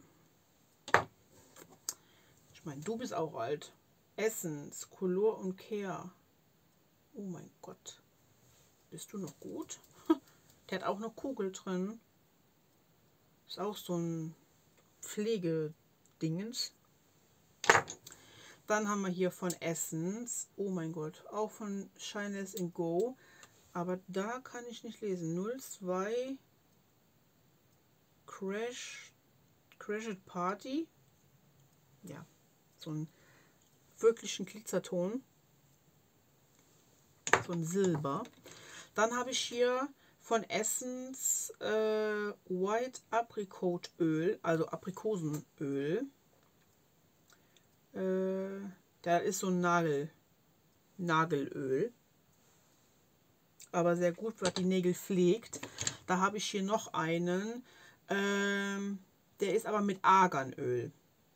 Ich meine, du bist auch alt. Essence, Color und Care. Oh mein Gott. Bist du noch gut? Der hat auch eine Kugel drin. Ist auch so ein Pflegedingens. Dann haben wir hier von Essence. Oh mein Gott. Auch von Shineless and Go. Aber da kann ich nicht lesen. null zwei Crash Crashed Party. Ja. So ein wirklichen Glitzerton. So ein Silber. Dann habe ich hier von Essence äh, White Apricot Öl, also Aprikosenöl. Äh, da ist so ein Nagel, Nagelöl. Aber sehr gut, was die Nägel pflegt. Da habe ich hier noch einen. Ähm, der ist aber mit Arganöl.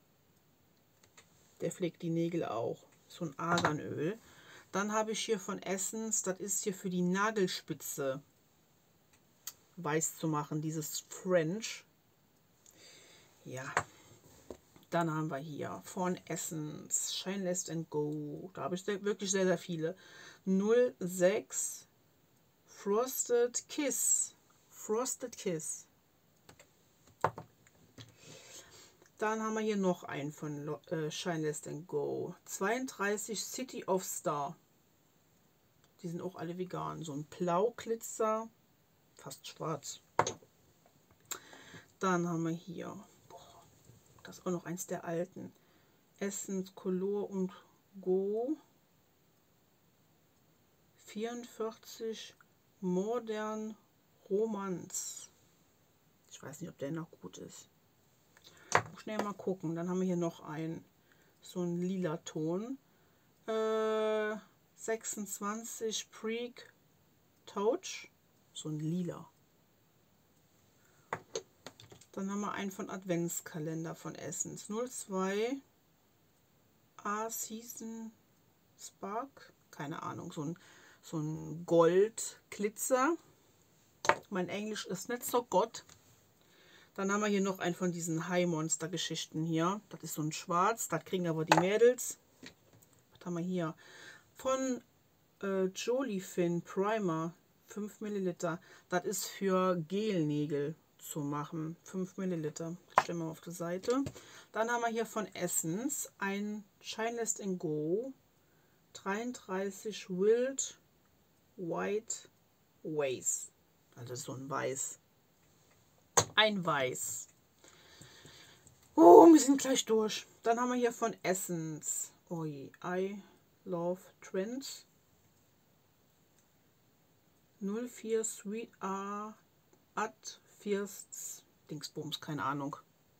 Der pflegt die Nägel auch. So ein Arganöl. Dann habe ich hier von Essence, das ist hier für die Nagelspitze weiß zu machen, dieses French. Ja. Dann haben wir hier von Essence Shineless and Go. Da habe ich wirklich sehr, sehr viele. null sechs Frosted Kiss. Frosted Kiss. Dann haben wir hier noch einen von äh, Shineless and Go. zweiunddreißig City of Star. Die sind auch alle vegan. So ein Blauglitzer. Fast schwarz. Dann haben wir hier. Boah, das ist auch noch eins der alten. Essence Color und Go. vierundvierzig Modern Romance. Ich weiß nicht, ob der noch gut ist. Schnell mal gucken. Dann haben wir hier noch einen. So ein lila Ton. Äh, sechsundzwanzig Preak Touch. So ein lila. Dann haben wir einen von Adventskalender von Essence. null zwei A Season Spark. Keine Ahnung. So ein, so ein Gold-Glitzer. Mein Englisch ist nicht so gut. Dann haben wir hier noch einen von diesen High-Monster-Geschichten hier. Das ist so ein Schwarz. Das kriegen aber die Mädels. Was haben wir hier? Von äh, Jolifin Primer. fünf Milliliter. Das ist für Gelnägel zu machen. fünf Milliliter. Das stellen wir auf die Seite. Dann haben wir hier von Essence ein Shineless and Go. dreiunddreißig Wild White Ways. Also so ein Weiß. Ein Weiß. Oh, wir sind gleich durch. Dann haben wir hier von Essence. Oh je, I Love Trends. null vier Sweet A At Firsts Dingsbums, keine Ahnung.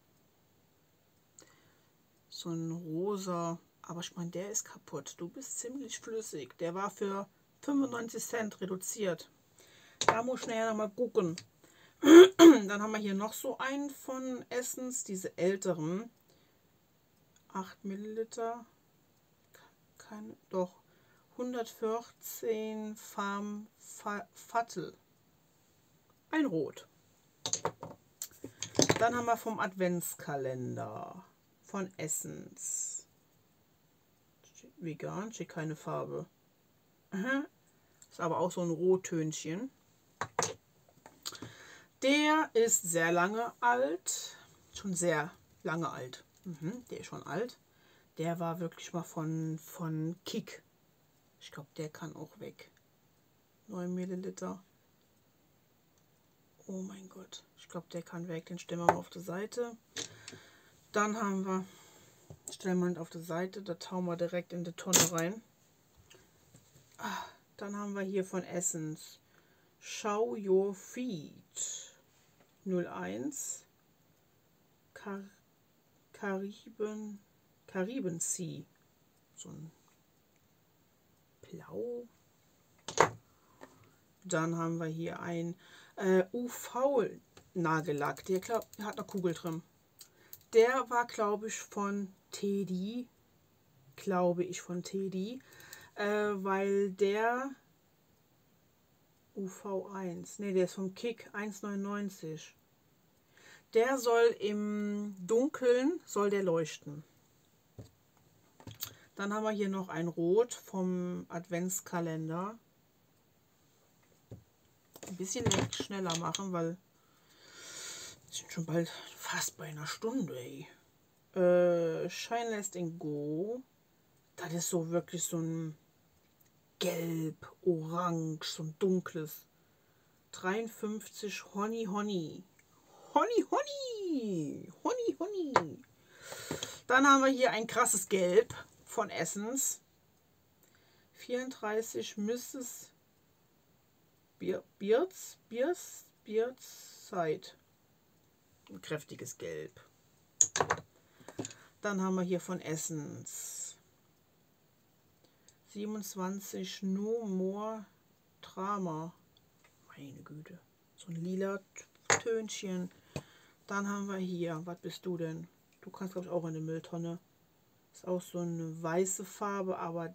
So ein rosa, aber ich meine, der ist kaputt. Du bist ziemlich flüssig. Der war für fünfundneunzig Cent reduziert. Da muss ich nachher noch mal gucken. Dann haben wir hier noch so einen von Essence, diese älteren. acht Milliliter. Keine, doch. hundertvierzehn Farm Fattel. Ein Rot. Dann haben wir vom Adventskalender von Essence. Vegan, steht keine Farbe. Aha. Ist aber auch so ein Rottönchen. Der ist sehr lange alt. Schon sehr lange alt. Mhm, der ist schon alt. Der war wirklich mal von, von Kick. Ich glaube, der kann auch weg. neun Milliliter. Oh mein Gott. Ich glaube, der kann weg. Den stellen wir mal auf die Seite. Dann haben wir, stellen wir ihn auf die Seite. Da tauen wir direkt in die Tonne rein. Ah, dann haben wir hier von Essence Show Your Feet. null eins. Kar Kariben, Kariben Sea. So ein Blau. Dann haben wir hier ein äh, U V-Nagellack. Der, glaub, der hat eine Kugel drin. Der war, glaube ich, von Teddy. Glaube ich, von Teddy. Äh, weil der U V eins. Ne, der ist vom Kick. eins neunundneunzig. Der soll im Dunkeln, soll der leuchten. Dann haben wir hier noch ein Rot vom Adventskalender. ein bisschen schneller machen, weil wir sind schon bald fast bei einer Stunde, ey. Äh, Shine Lasting Go. Das ist so wirklich so ein Gelb, Orange, so ein dunkles. dreiundfünfzig Honey Honey. Honey Honey. Honey Honey. Dann haben wir hier ein krasses Gelb von Essence. vierunddreißig Misses Beards, Beards, Beards Side. Ein kräftiges Gelb. Dann haben wir hier von Essence siebenundzwanzig No More Drama. Meine Güte. So ein lila Tönchen. Dann haben wir hier, was bist du denn? Du kannst, glaube ich, auch in eine Mülltonne. Ist auch so eine weiße Farbe, aber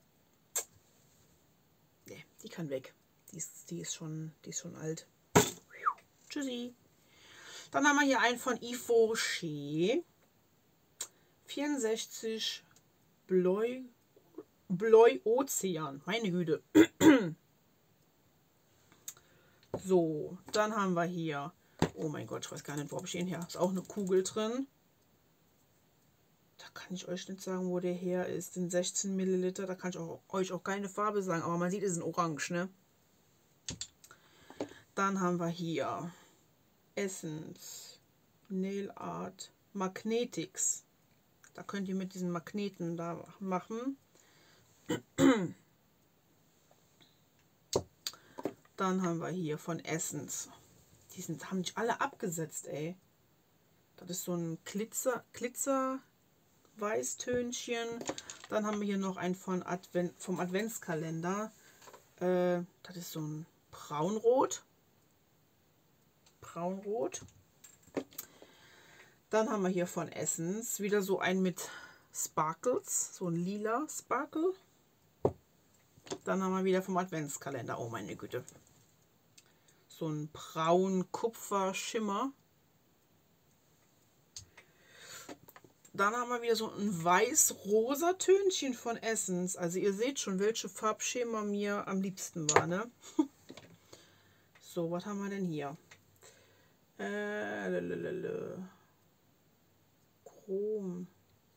nee, die kann weg. Die ist, die ist, schon, die ist schon alt. Tschüssi. Dann haben wir hier einen von Yves Rocher. vierundsechzig Bläu, Bläu Ozean. Meine Güte. So, dann haben wir hier. Oh mein Gott, ich weiß gar nicht, wo habe ich den her. Ist auch eine Kugel drin. Da kann ich euch nicht sagen, wo der her ist. Den sechzehn Milliliter. Da kann ich auch, euch auch keine Farbe sagen. Aber man sieht, es ist ein Orange, ne? Dann haben wir hier Essence Nail Art Magnetics. Da könnt ihr mit diesen Magneten da machen. Dann haben wir hier von Essence. Die sind, haben nicht alle abgesetzt, ey. Das ist so ein Glitzer, Glitzer Weißtönchen. Dann haben wir hier noch einen von Advent, vom Adventskalender. Äh, das ist so ein Braunrot. Braunrot. Dann haben wir hier von Essence wieder so ein mit Sparkles. So ein lila Sparkle. Dann haben wir wieder vom Adventskalender. Oh meine Güte. So ein braun-Kupfer-Schimmer. Dann haben wir wieder so ein weiß-rosa Tönchen von Essence. Also ihr seht schon, welche Farbschema mir am liebsten war, ne? So, was haben wir denn hier? Äh, lalalala. Chrom.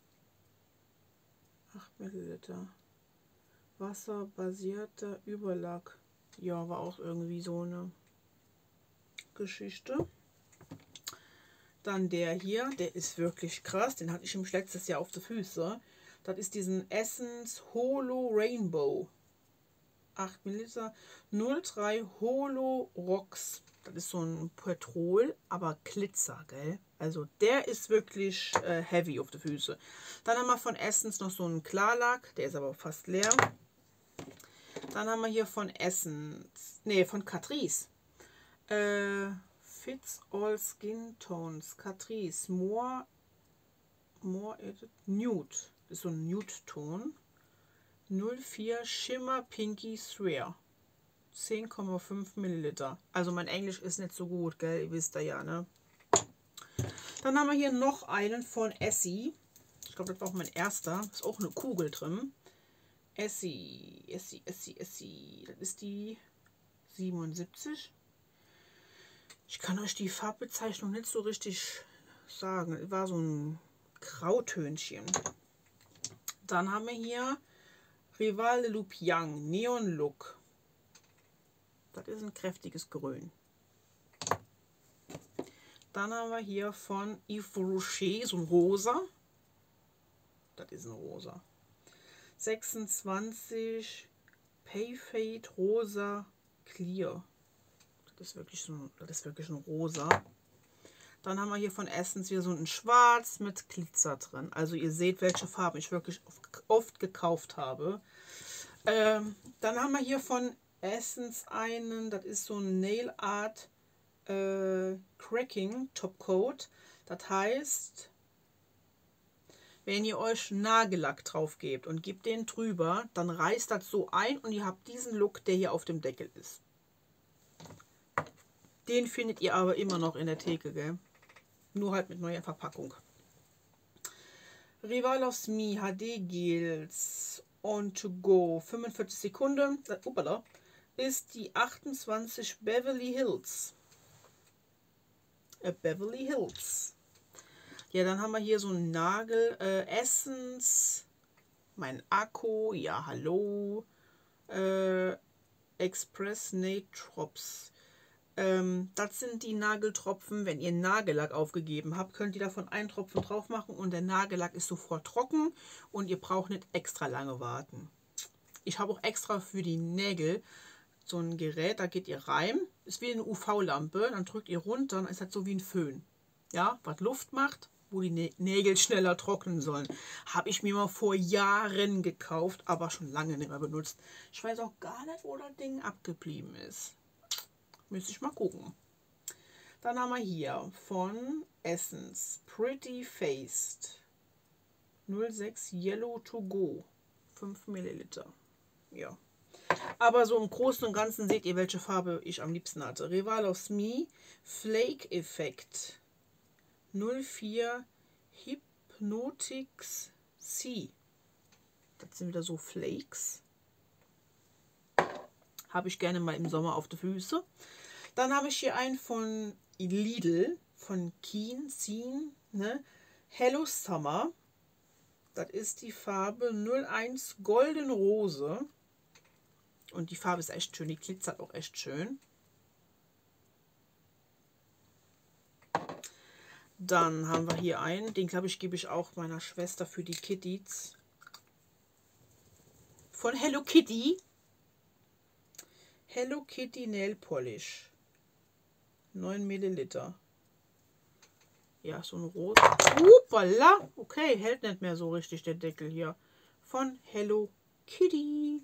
acht Milliliter. Wasserbasierter Überlack. Ja, war auch irgendwie so eine Geschichte. Dann der hier, der ist wirklich krass. Den hatte ich im letztes Jahr auf der Füße. Das ist diesen Essence Holo Rainbow. acht Milliliter. null drei Holo Rocks. Das ist so ein Petrol, aber Glitzer, gell? Also der ist wirklich äh, heavy auf der Füße. Dann haben wir von Essence noch so einen Klarlack. Der ist aber fast leer. Dann haben wir hier von Essence, nee, von Catrice. Äh, Fits All Skin Tones. Catrice. More, more Edit Nude. Das ist so ein Nude-Ton. null vier Shimmer Pinky Sphere. zehn Komma fünf Milliliter. Also mein Englisch ist nicht so gut, gell? Ihr wisst ja, ne? Dann haben wir hier noch einen von Essie. Ich glaube, das war auch mein erster. Ist auch eine Kugel drin. Essie, Essie, Essie, Essie. Das ist die siebenundsiebzig. Ich kann euch die Farbbezeichnung nicht so richtig sagen. Es war so ein Grautönchen. Dann haben wir hier Rival de Lupiang Neon Look. Das ist ein kräftiges Grün. Dann haben wir hier von Yves Rocher so ein Rosa. Das ist ein Rosa. sechsundzwanzig Payfade Rosa Clear. Das ist wirklich so ein, das ist wirklich ein Rosa. Dann haben wir hier von Essence wieder so ein Schwarz mit Glitzer drin. Also ihr seht, welche Farben ich wirklich oft, oft gekauft habe. Ähm, dann haben wir hier von Essence einen, das ist so ein Nail Art äh, Cracking Top Coat. Das heißt, wenn ihr euch Nagellack drauf gebt und gebt den drüber, dann reißt das so ein und ihr habt diesen Look, der hier auf dem Deckel ist. Den findet ihr aber immer noch in der Theke, gell? Nur halt mit neuer Verpackung. Rival of Me H D Gels On To Go fünfundvierzig Sekunden. Upala. ist die achtundzwanzig Beverly Hills. Äh, Beverly Hills. Ja, dann haben wir hier so einen Nagel. Äh, Essence. Mein Akku. Ja, hallo. Äh, Express Nail Drops. Ähm, das sind die Nageltropfen. Wenn ihr Nagellack aufgegeben habt, könnt ihr davon einen Tropfen drauf machen und der Nagellack ist sofort trocken und ihr braucht nicht extra lange warten. Ich habe auch extra für die Nägel so ein Gerät, da geht ihr rein, ist wie eine U V-Lampe, dann drückt ihr runter, dann ist das so wie ein Föhn. Ja, was Luft macht, wo die Nägel schneller trocknen sollen. Habe ich mir mal vor Jahren gekauft, aber schon lange nicht mehr benutzt. Ich weiß auch gar nicht, wo das Ding abgeblieben ist. Müsste ich mal gucken. Dann haben wir hier von Essence Pretty Faced null sechs Yellow to Go. fünf Milliliter. Ja. Aber so im Großen und Ganzen seht ihr, welche Farbe ich am liebsten hatte. Revalos Me Flake Effect null vier Hypnotics C. Das sind wieder so Flakes. Habe ich gerne mal im Sommer auf die Füße. Dann habe ich hier einen von Lidl, von Keen, Zin, ne? Hello Summer. Das ist die Farbe null eins Golden Rose. Und die Farbe ist echt schön, die glitzert auch echt schön. Dann haben wir hier einen, den glaube ich, gebe ich auch meiner Schwester für die Kitties. Von Hello Kitty. Hello Kitty Nail Polish. neun Milliliter. Ja, so ein Rot. Upala. Okay, hält nicht mehr so richtig der Deckel hier. Von Hello Kitty.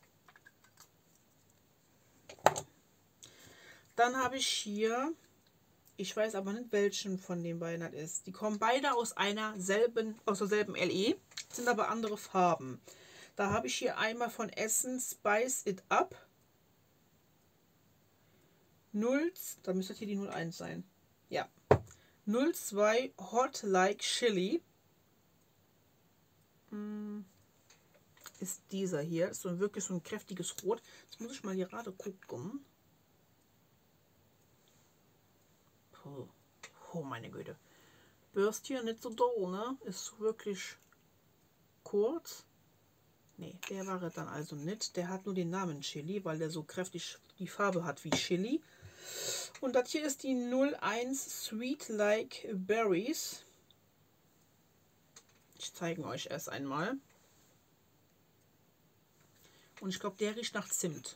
Dann habe ich hier, ich weiß aber nicht, welchen von den beiden das ist. Die kommen beide aus einer selben, aus derselben L E, sind aber andere Farben. Da habe ich hier einmal von Essence Spice It Up. null, da müsste hier die null eins sein. Ja. null zwei Hot Like Chili. Hm, ist dieser hier. Ist so wirklich so ein kräftiges Rot. Jetzt muss ich mal hier gerade gucken. Oh, oh meine Güte. Bürstchen nicht so doll, ne? Ist wirklich kurz. Ne, der war dann also nicht. Der hat nur den Namen Chili, weil der so kräftig die Farbe hat wie Chili. Und das hier ist die null eins Sweet Like Berries. Ich zeige euch erst einmal. Und ich glaube, der riecht nach Zimt.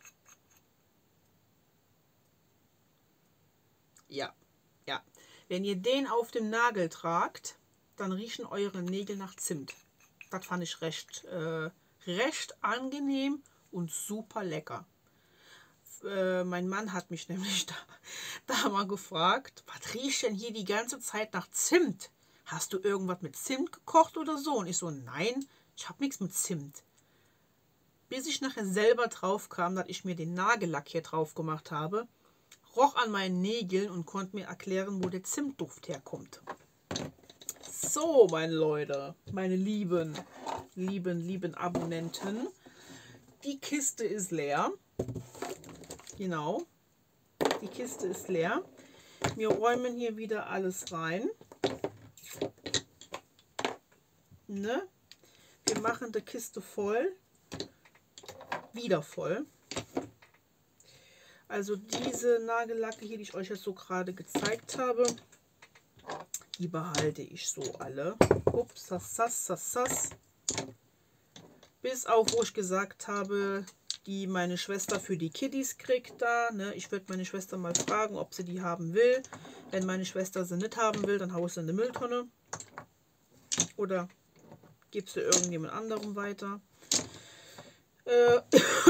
Ja, ja. Wenn ihr den auf dem Nagel tragt, dann riechen eure Nägel nach Zimt. Das fand ich recht, äh, recht angenehm und super lecker. Äh, mein Mann hat mich nämlich da, da mal gefragt, was riecht denn hier die ganze Zeit nach Zimt? Hast du irgendwas mit Zimt gekocht oder so? Und ich so, nein, ich habe nichts mit Zimt. Bis ich nachher selber drauf kam, dass ich mir den Nagellack hier drauf gemacht habe, roch an meinen Nägeln und konnte mir erklären, wo der Zimtduft herkommt. So, meine Leute, meine lieben, lieben, lieben Abonnenten, die Kiste ist leer. Genau, die Kiste ist leer. Wir räumen hier wieder alles rein. Ne? Wir machen die Kiste voll. Wieder voll. Also diese Nagellacke hier, die ich euch jetzt so gerade gezeigt habe, die behalte ich so alle. Ups, sass, sass, sass, sass. Bis auf, wo ich gesagt habe, die meine Schwester für die Kitties kriegt da. Ne? Ich würde meine Schwester mal fragen, ob sie die haben will. Wenn meine Schwester sie nicht haben will, dann haue ich sie in eine Mülltonne. Oder gebe sie irgendjemand anderem weiter. Äh,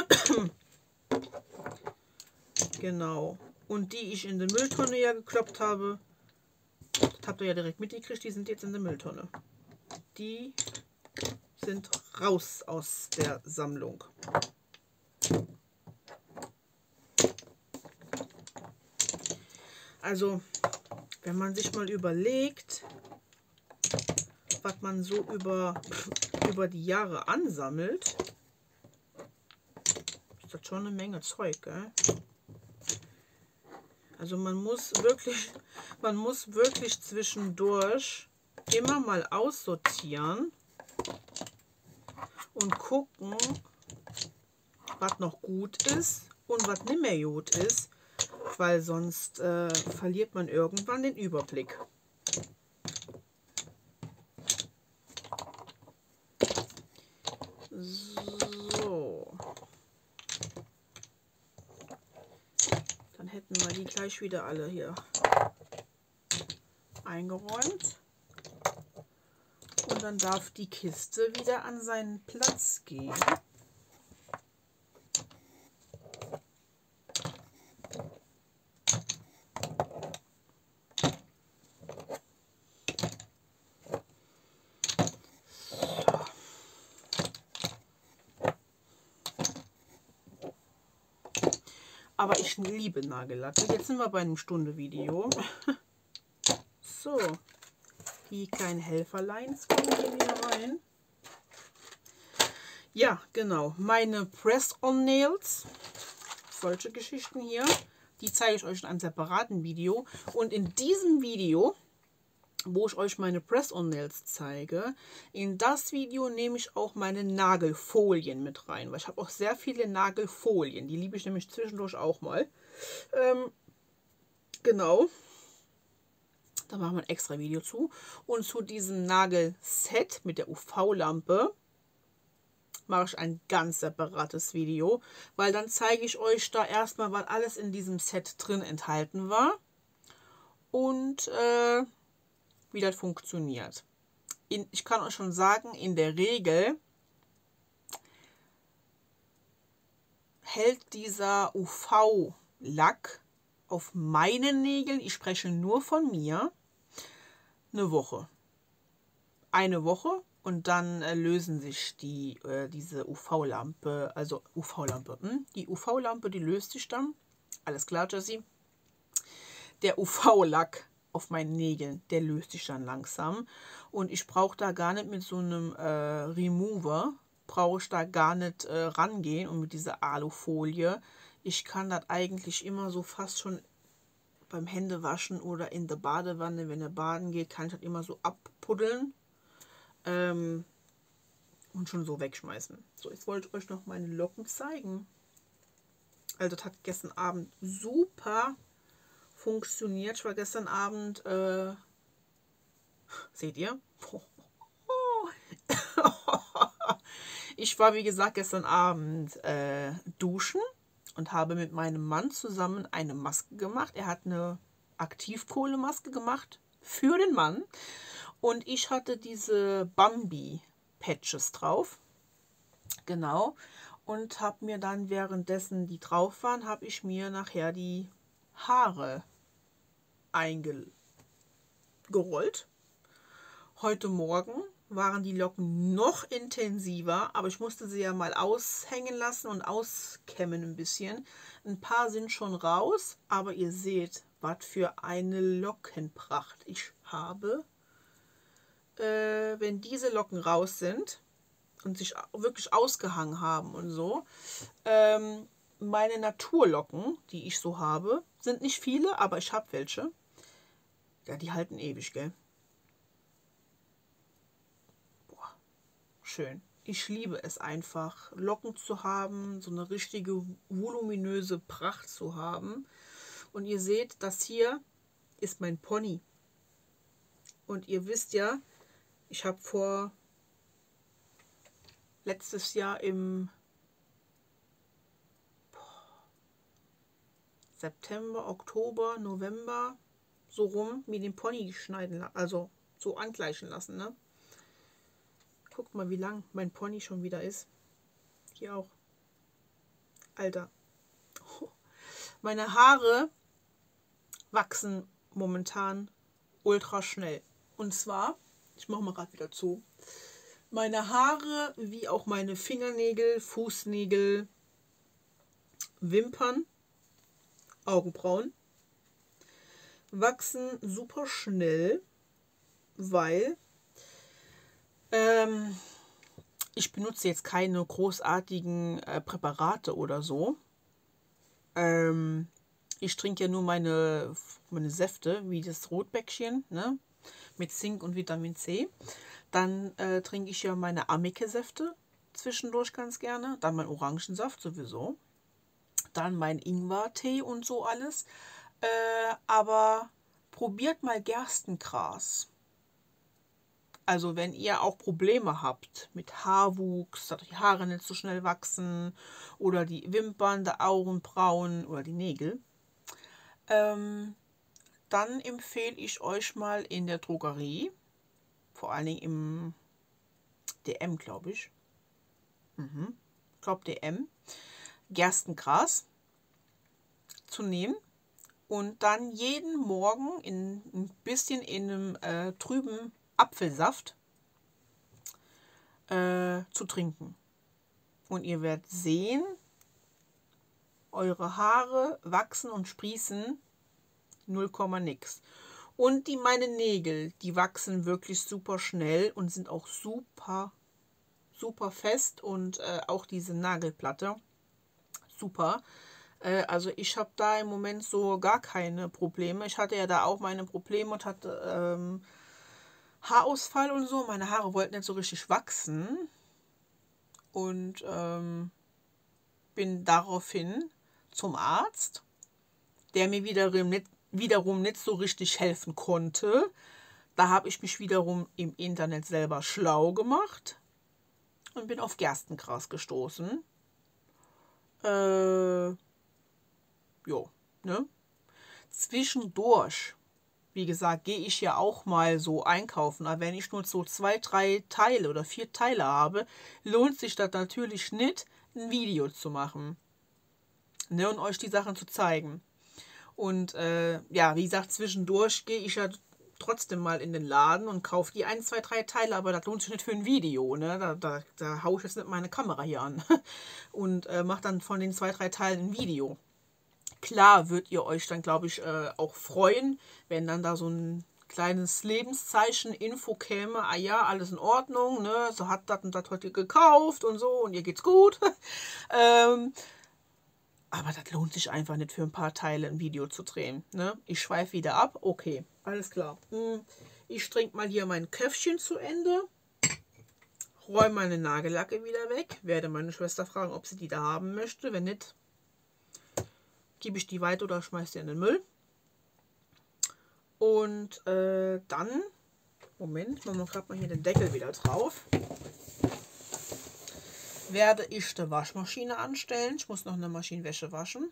genau. Und die ich in der Mülltonne ja gekloppt habe, das habt ihr ja direkt mitgekriegt, die sind jetzt in der Mülltonne. Die sind raus aus der Sammlung. Also, wenn man sich mal überlegt, was man so über, über die Jahre ansammelt, ist das schon eine Menge Zeug, gell? Also man muss wirklich, man muss wirklich zwischendurch immer mal aussortieren und gucken, was noch gut ist und was nicht mehr gut ist, weil sonst äh, verliert man irgendwann den Überblick. So. Dann hätten wir die gleich wieder alle hier eingeräumt. Und dann darf die Kiste wieder an seinen Platz gehen. Aber ich liebe Nagellack. Jetzt sind wir bei einem Stunde-Video. So, die kleinen Helferleins kommen hier wieder rein. Ja, genau. Meine Press-on-Nails, solche Geschichten hier, die zeige ich euch in einem separaten Video. Und in diesem Video, wo ich euch meine Press-on-Nails zeige, in das Video nehme ich auch meine Nagelfolien mit rein, weil ich habe auch sehr viele Nagelfolien, die liebe ich nämlich zwischendurch auch mal. Ähm, genau, da machen wir ein extra Video zu. Und zu diesem Nagelset mit der U V-Lampe mache ich ein ganz separates Video, weil dann zeige ich euch da erstmal, was alles in diesem Set drin enthalten war und äh, wie das funktioniert. In, ich kann euch schon sagen, in der Regel hält dieser U V-Lack auf meinen Nägeln, ich spreche nur von mir, eine Woche. Eine Woche und dann äh, lösen sich die, äh, diese U V-Lampe, also U V-Lampe, hm? die U V-Lampe, die löst sich dann. Alles klar, Jessie? Der U V-Lack auf meinen Nägeln, der löst sich dann langsam und ich brauche da gar nicht mit so einem äh, Remover, brauche ich da gar nicht äh, rangehen und mit dieser Alufolie. Ich kann das eigentlich immer so fast schon beim Händewaschen oder in der Badewanne, wenn er baden geht, kann ich das immer so abpuddeln ähm, und schon so wegschmeißen. So, jetzt wollte ich euch noch meine Locken zeigen. Also das hat gestern Abend super funktioniert. Ich war gestern Abend, äh, seht ihr? Ich war, wie gesagt, gestern Abend äh, duschen und habe mit meinem Mann zusammen eine Maske gemacht. Er hat eine Aktivkohlemaske gemacht für den Mann und ich hatte diese Bambi-Patches drauf. Genau. Und habe mir dann, währenddessen die drauf waren, habe ich mir nachher die Haare eingerollt. Heute Morgen waren die Locken noch intensiver, aber ich musste sie ja mal aushängen lassen und auskämmen ein bisschen. Ein paar sind schon raus, aber ihr seht, was für eine Lockenpracht ich habe. Äh, wenn diese Locken raus sind und sich wirklich ausgehangen haben und so, ähm, meine Naturlocken, die ich so habe, sind nicht viele, aber ich habe welche. Ja, die halten ewig, gell? Boah, schön. Ich liebe es einfach, Locken zu haben, so eine richtige voluminöse Pracht zu haben. Und ihr seht, das hier ist mein Pony. Und ihr wisst ja, ich habe vor letztes Jahr im September, Oktober, November so rum mir den Pony schneiden, also so angleichen lassen. Ne? Guckt mal, wie lang mein Pony schon wieder ist. Hier auch. Alter. Meine Haare wachsen momentan ultra schnell. Und zwar, ich mache mal gerade wieder zu, meine Haare wie auch meine Fingernägel, Fußnägel, Wimpern, Augenbrauen wachsen super schnell, weil ähm, ich benutze jetzt keine großartigen äh, Präparate oder so. Ähm, ich trinke ja nur meine, meine Säfte, wie das Rotbäckchen, ne? Mit Zink und Vitamin C. Dann äh, trinke ich ja meine Amike-Säfte zwischendurch ganz gerne. Dann mein Orangensaft sowieso. Dann mein Ingwer-Tee und so alles. Äh, aber probiert mal Gerstengras. Also wenn ihr auch Probleme habt mit Haarwuchs, dass die Haare nicht so schnell wachsen oder die Wimpern, die Augenbrauen oder die Nägel, ähm, dann empfehle ich euch mal in der Drogerie, vor allen Dingen im D M, glaube ich. Mhm. Ich glaube D M, Gerstengras zu nehmen und dann jeden Morgen in, ein bisschen in einem äh, trüben Apfelsaft äh, zu trinken. Und ihr werdet sehen, eure Haare wachsen und sprießen null, nix. Und die meine Nägel, die wachsen wirklich super schnell und sind auch super, super fest. Und äh, auch diese Nagelplatte, super. Äh, also ich habe da im Moment so gar keine Probleme. Ich hatte ja da auch meine Probleme und hatte ähm, Haarausfall und so. Meine Haare wollten nicht so richtig wachsen. Und ähm, bin daraufhin zum Arzt, der mir wiederum nicht, wiederum nicht so richtig helfen konnte. Da habe ich mich wiederum im Internet selber schlau gemacht und bin auf Gerstengras gestoßen. Äh, jo, ne? Zwischendurch, wie gesagt, gehe ich ja auch mal so einkaufen. Aber wenn ich nur so zwei, drei Teile oder vier Teile habe, lohnt sich das natürlich nicht, ein Video zu machen, ne, und euch die Sachen zu zeigen. Und äh, ja, wie gesagt, zwischendurch gehe ich ja trotzdem mal in den Laden und kaufe die ein, zwei, drei Teile, aber das lohnt sich nicht für ein Video. Ne? Da, da, da haue ich jetzt nicht meine Kamera hier an und äh, mache dann von den zwei, drei Teilen ein Video. Klar würdet ihr euch dann, glaube ich, äh, auch freuen, wenn dann da so ein kleines Lebenszeichen, Info käme, ah ja, alles in Ordnung, ne? So hat das und das heute gekauft und so und ihr geht's gut. ähm, aber das lohnt sich einfach nicht für ein paar Teile ein Video zu drehen. Ne? Ich schweife wieder ab. Okay, alles klar. Ich trinke mal hier mein Köpfchen zu Ende. Räume meine Nagellacke wieder weg. Werde meine Schwester fragen, ob sie die da haben möchte. Wenn nicht, gebe ich die weiter oder schmeiße sie in den Müll. Und äh, dann, Moment, machen wir gerade mal hier den Deckel wieder drauf. Werde ich die Waschmaschine anstellen. Ich muss noch eine Maschinenwäsche waschen.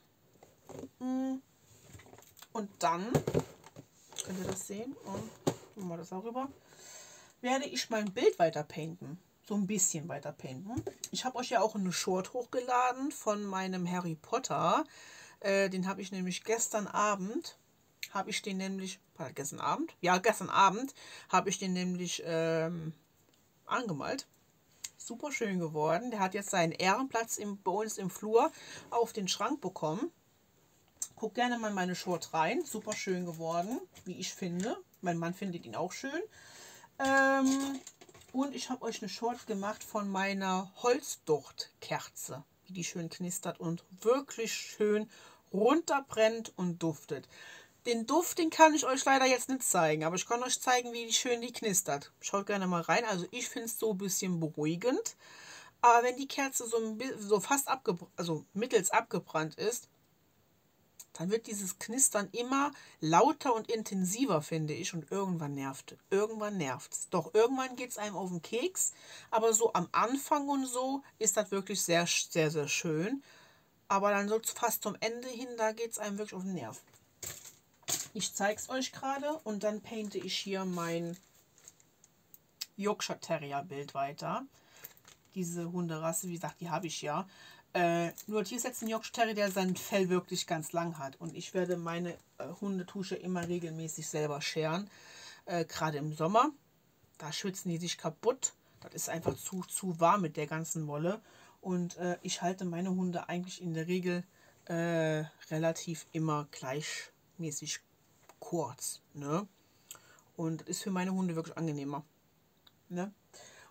Und dann, könnt ihr das sehen? Und machen wir das auch rüber. Werde ich mein Bild weiter painten. So ein bisschen weiter painten. Ich habe euch ja auch eine Short hochgeladen von meinem Harry Potter. Äh, den habe ich nämlich gestern Abend, habe ich den nämlich, war das gestern Abend? Ja, gestern Abend habe ich den nämlich ähm, angemalt. Super schön geworden. Der hat jetzt seinen Ehrenplatz im, bei uns im Flur auf den Schrank bekommen. Guckt gerne mal meine Short rein. Super schön geworden, wie ich finde. Mein Mann findet ihn auch schön. Ähm, und ich habe euch eine Short gemacht von meiner Holzdochtkerze, wie die schön knistert und wirklich schön runterbrennt und duftet. Den Duft, den kann ich euch leider jetzt nicht zeigen, aber ich kann euch zeigen, wie schön die knistert. Schaut gerne mal rein. Also ich finde es so ein bisschen beruhigend. Aber wenn die Kerze so, ein bisschen, so fast abgebrannt, also mittels abgebrannt ist, dann wird dieses Knistern immer lauter und intensiver, finde ich. Und irgendwann nervt Irgendwann nervt es. Doch irgendwann geht es einem auf den Keks. Aber so am Anfang und so ist das wirklich sehr, sehr, sehr schön. Aber dann so fast zum Ende hin, da geht es einem wirklich auf den Nerv. Ich zeige es euch gerade und dann painte ich hier mein Yorkshire Terrier Bild weiter. Diese Hunderasse, wie gesagt, die habe ich ja. Äh, nur hier ist jetzt ein Yorkshire Terrier, der sein Fell wirklich ganz lang hat. Und ich werde meine äh, Hundetusche immer regelmäßig selber scheren. Äh, gerade im Sommer. Da schwitzen die sich kaputt. Das ist einfach zu, zu warm mit der ganzen Wolle. Und äh, ich halte meine Hunde eigentlich in der Regel äh, relativ immer gleichmäßig kurz. Ne? Und das ist für meine Hunde wirklich angenehmer. Ne?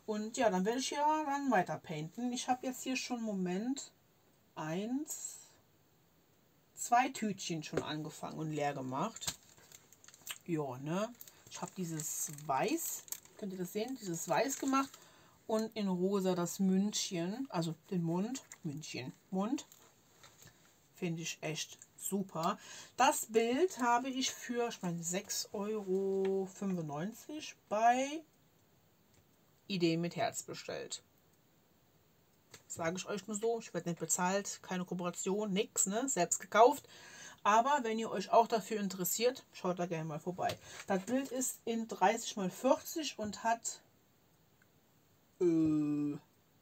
Und ja, dann werde ich ja dann weiter painten. Ich habe jetzt hier schon, Moment, eins, zwei Tütchen schon angefangen und leer gemacht. Ja, ne? Ich habe dieses Weiß, könnt ihr das sehen, dieses Weiß gemacht und in Rosa das Mündchen, also den Mund, Mündchen, Mund. Finde ich echt super. Das Bild habe ich für, ich meine, sechs Euro fünfundneunzig bei Ideen mit Herz bestellt. Sage ich euch nur so, ich werde nicht bezahlt, keine Kooperation, nix, ne? Selbst gekauft. Aber wenn ihr euch auch dafür interessiert, schaut da gerne mal vorbei. Das Bild ist in dreißig mal vierzig und hat äh,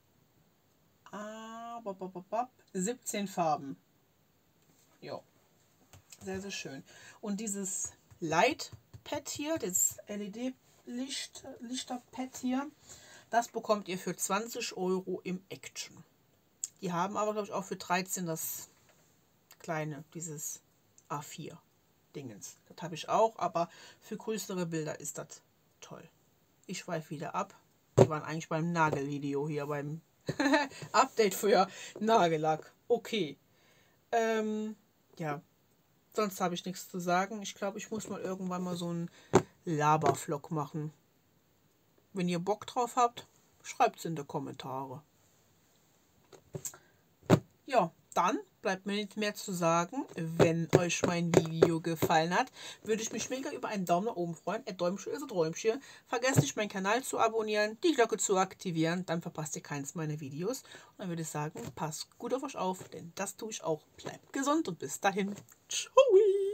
ah, siebzehn Farben. Ja, sehr, sehr schön. Und dieses Light-Pad hier, das L E D-Lichter-Pad hier, das bekommt ihr für zwanzig Euro im Action. Die haben aber, glaube ich, auch für dreizehn das kleine, dieses A vier Dingens. Das habe ich auch, aber für größere Bilder ist das toll. Ich schweife wieder ab. Wir waren eigentlich beim Nagelvideo hier, beim Update für Nagellack. Okay. Ähm, ja, sonst habe ich nichts zu sagen. Ich glaube, ich muss mal irgendwann mal so einen Labervlog machen. Wenn ihr Bock drauf habt, schreibt es in die Kommentare. Ja, dann bleibt mir nicht mehr zu sagen. Wenn euch mein Video gefallen hat, würde ich mich mega über einen Daumen nach oben freuen. Ein Däumchen ist ein Träumchen. Vergesst nicht, meinen Kanal zu abonnieren, die Glocke zu aktivieren, dann verpasst ihr keins meiner Videos. Und dann würde ich sagen, passt gut auf euch auf, denn das tue ich auch. Bleibt gesund und bis dahin. Ciao!